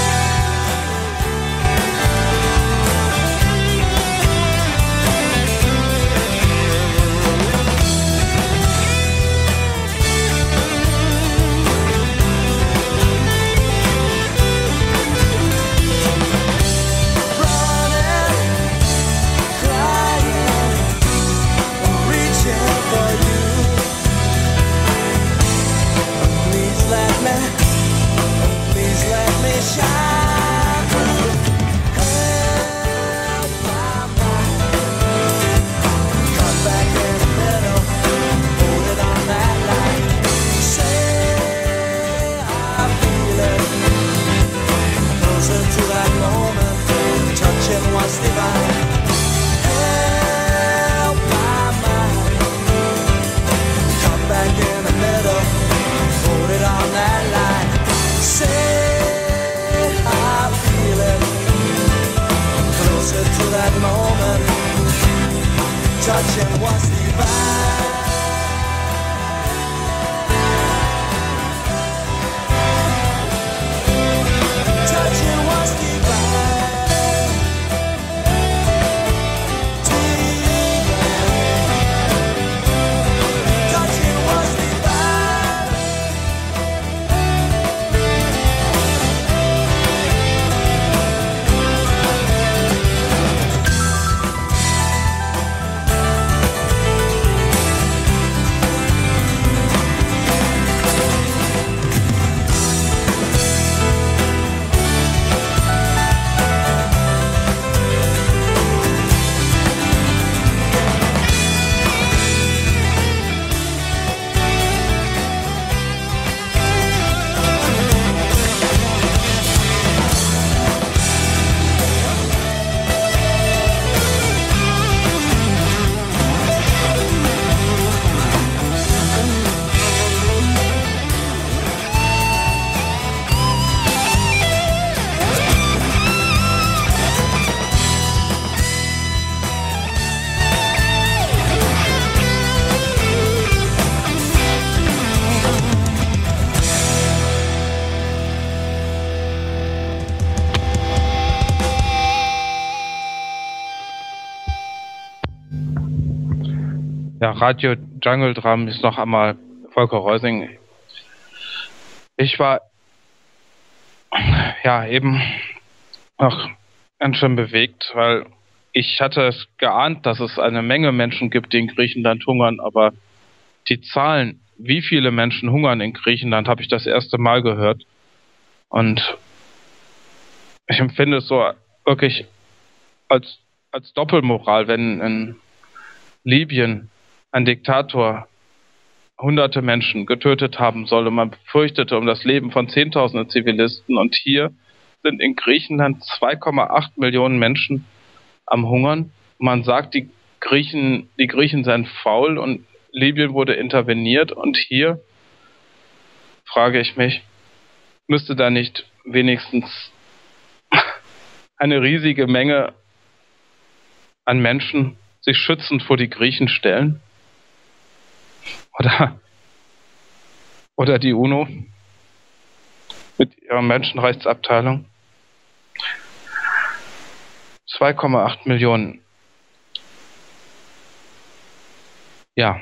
Running, crying, reaching for you. Please let me, please let me shine through. Help my mind. Come back in the middle, hold it on that line. Say I feel it, closer to that moment. Touching was divine. Help my mind. Come back in the middle, hold it on that line. Say I feel it, closer to that moment. Touching was divine. Touching was divine. Divine. Touching was divine. Ja, Radio Jungle Drum ist noch einmal Volker Reusing. Ich war ja eben noch ganz schön bewegt, weil ich hatte es geahnt, dass es eine Menge Menschen gibt, die in Griechenland hungern, aber die Zahlen, wie viele Menschen hungern in Griechenland, habe ich das erste Mal gehört. Und ich empfinde es so wirklich als, als Doppelmoral, wenn in Libyen ein Diktator hunderte Menschen getötet haben soll und man befürchtete um das Leben von Zehntausenden Zivilisten, und hier sind in Griechenland zwei Komma acht Millionen Menschen am Hungern. Man sagt, die Griechen, die Griechen seien faul und Libyen wurde interveniert und hier frage ich mich, müsste da nicht wenigstens eine riesige Menge an Menschen sich schützend vor die Griechen stellen? Oder, oder die UNO mit ihrer Menschenrechtsabteilung? zwei Komma acht Millionen. Ja.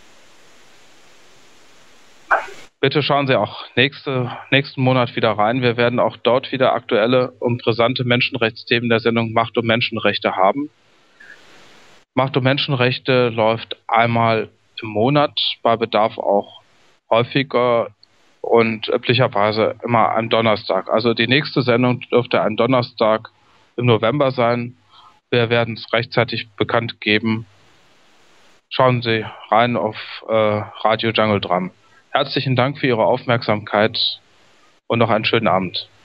Bitte schauen Sie auch nächste, nächsten Monat wieder rein. Wir werden auch dort wieder aktuelle und brisante Menschenrechtsthemen der Sendung Macht und Menschenrechte haben. Macht und Menschenrechte läuft einmal im Monat, bei Bedarf auch häufiger und üblicherweise immer am Donnerstag. Also die nächste Sendung dürfte ein Donnerstag im November sein. Wir werden es rechtzeitig bekannt geben. Schauen Sie rein auf äh, Radio Jungle Drum. Herzlichen Dank für Ihre Aufmerksamkeit und noch einen schönen Abend.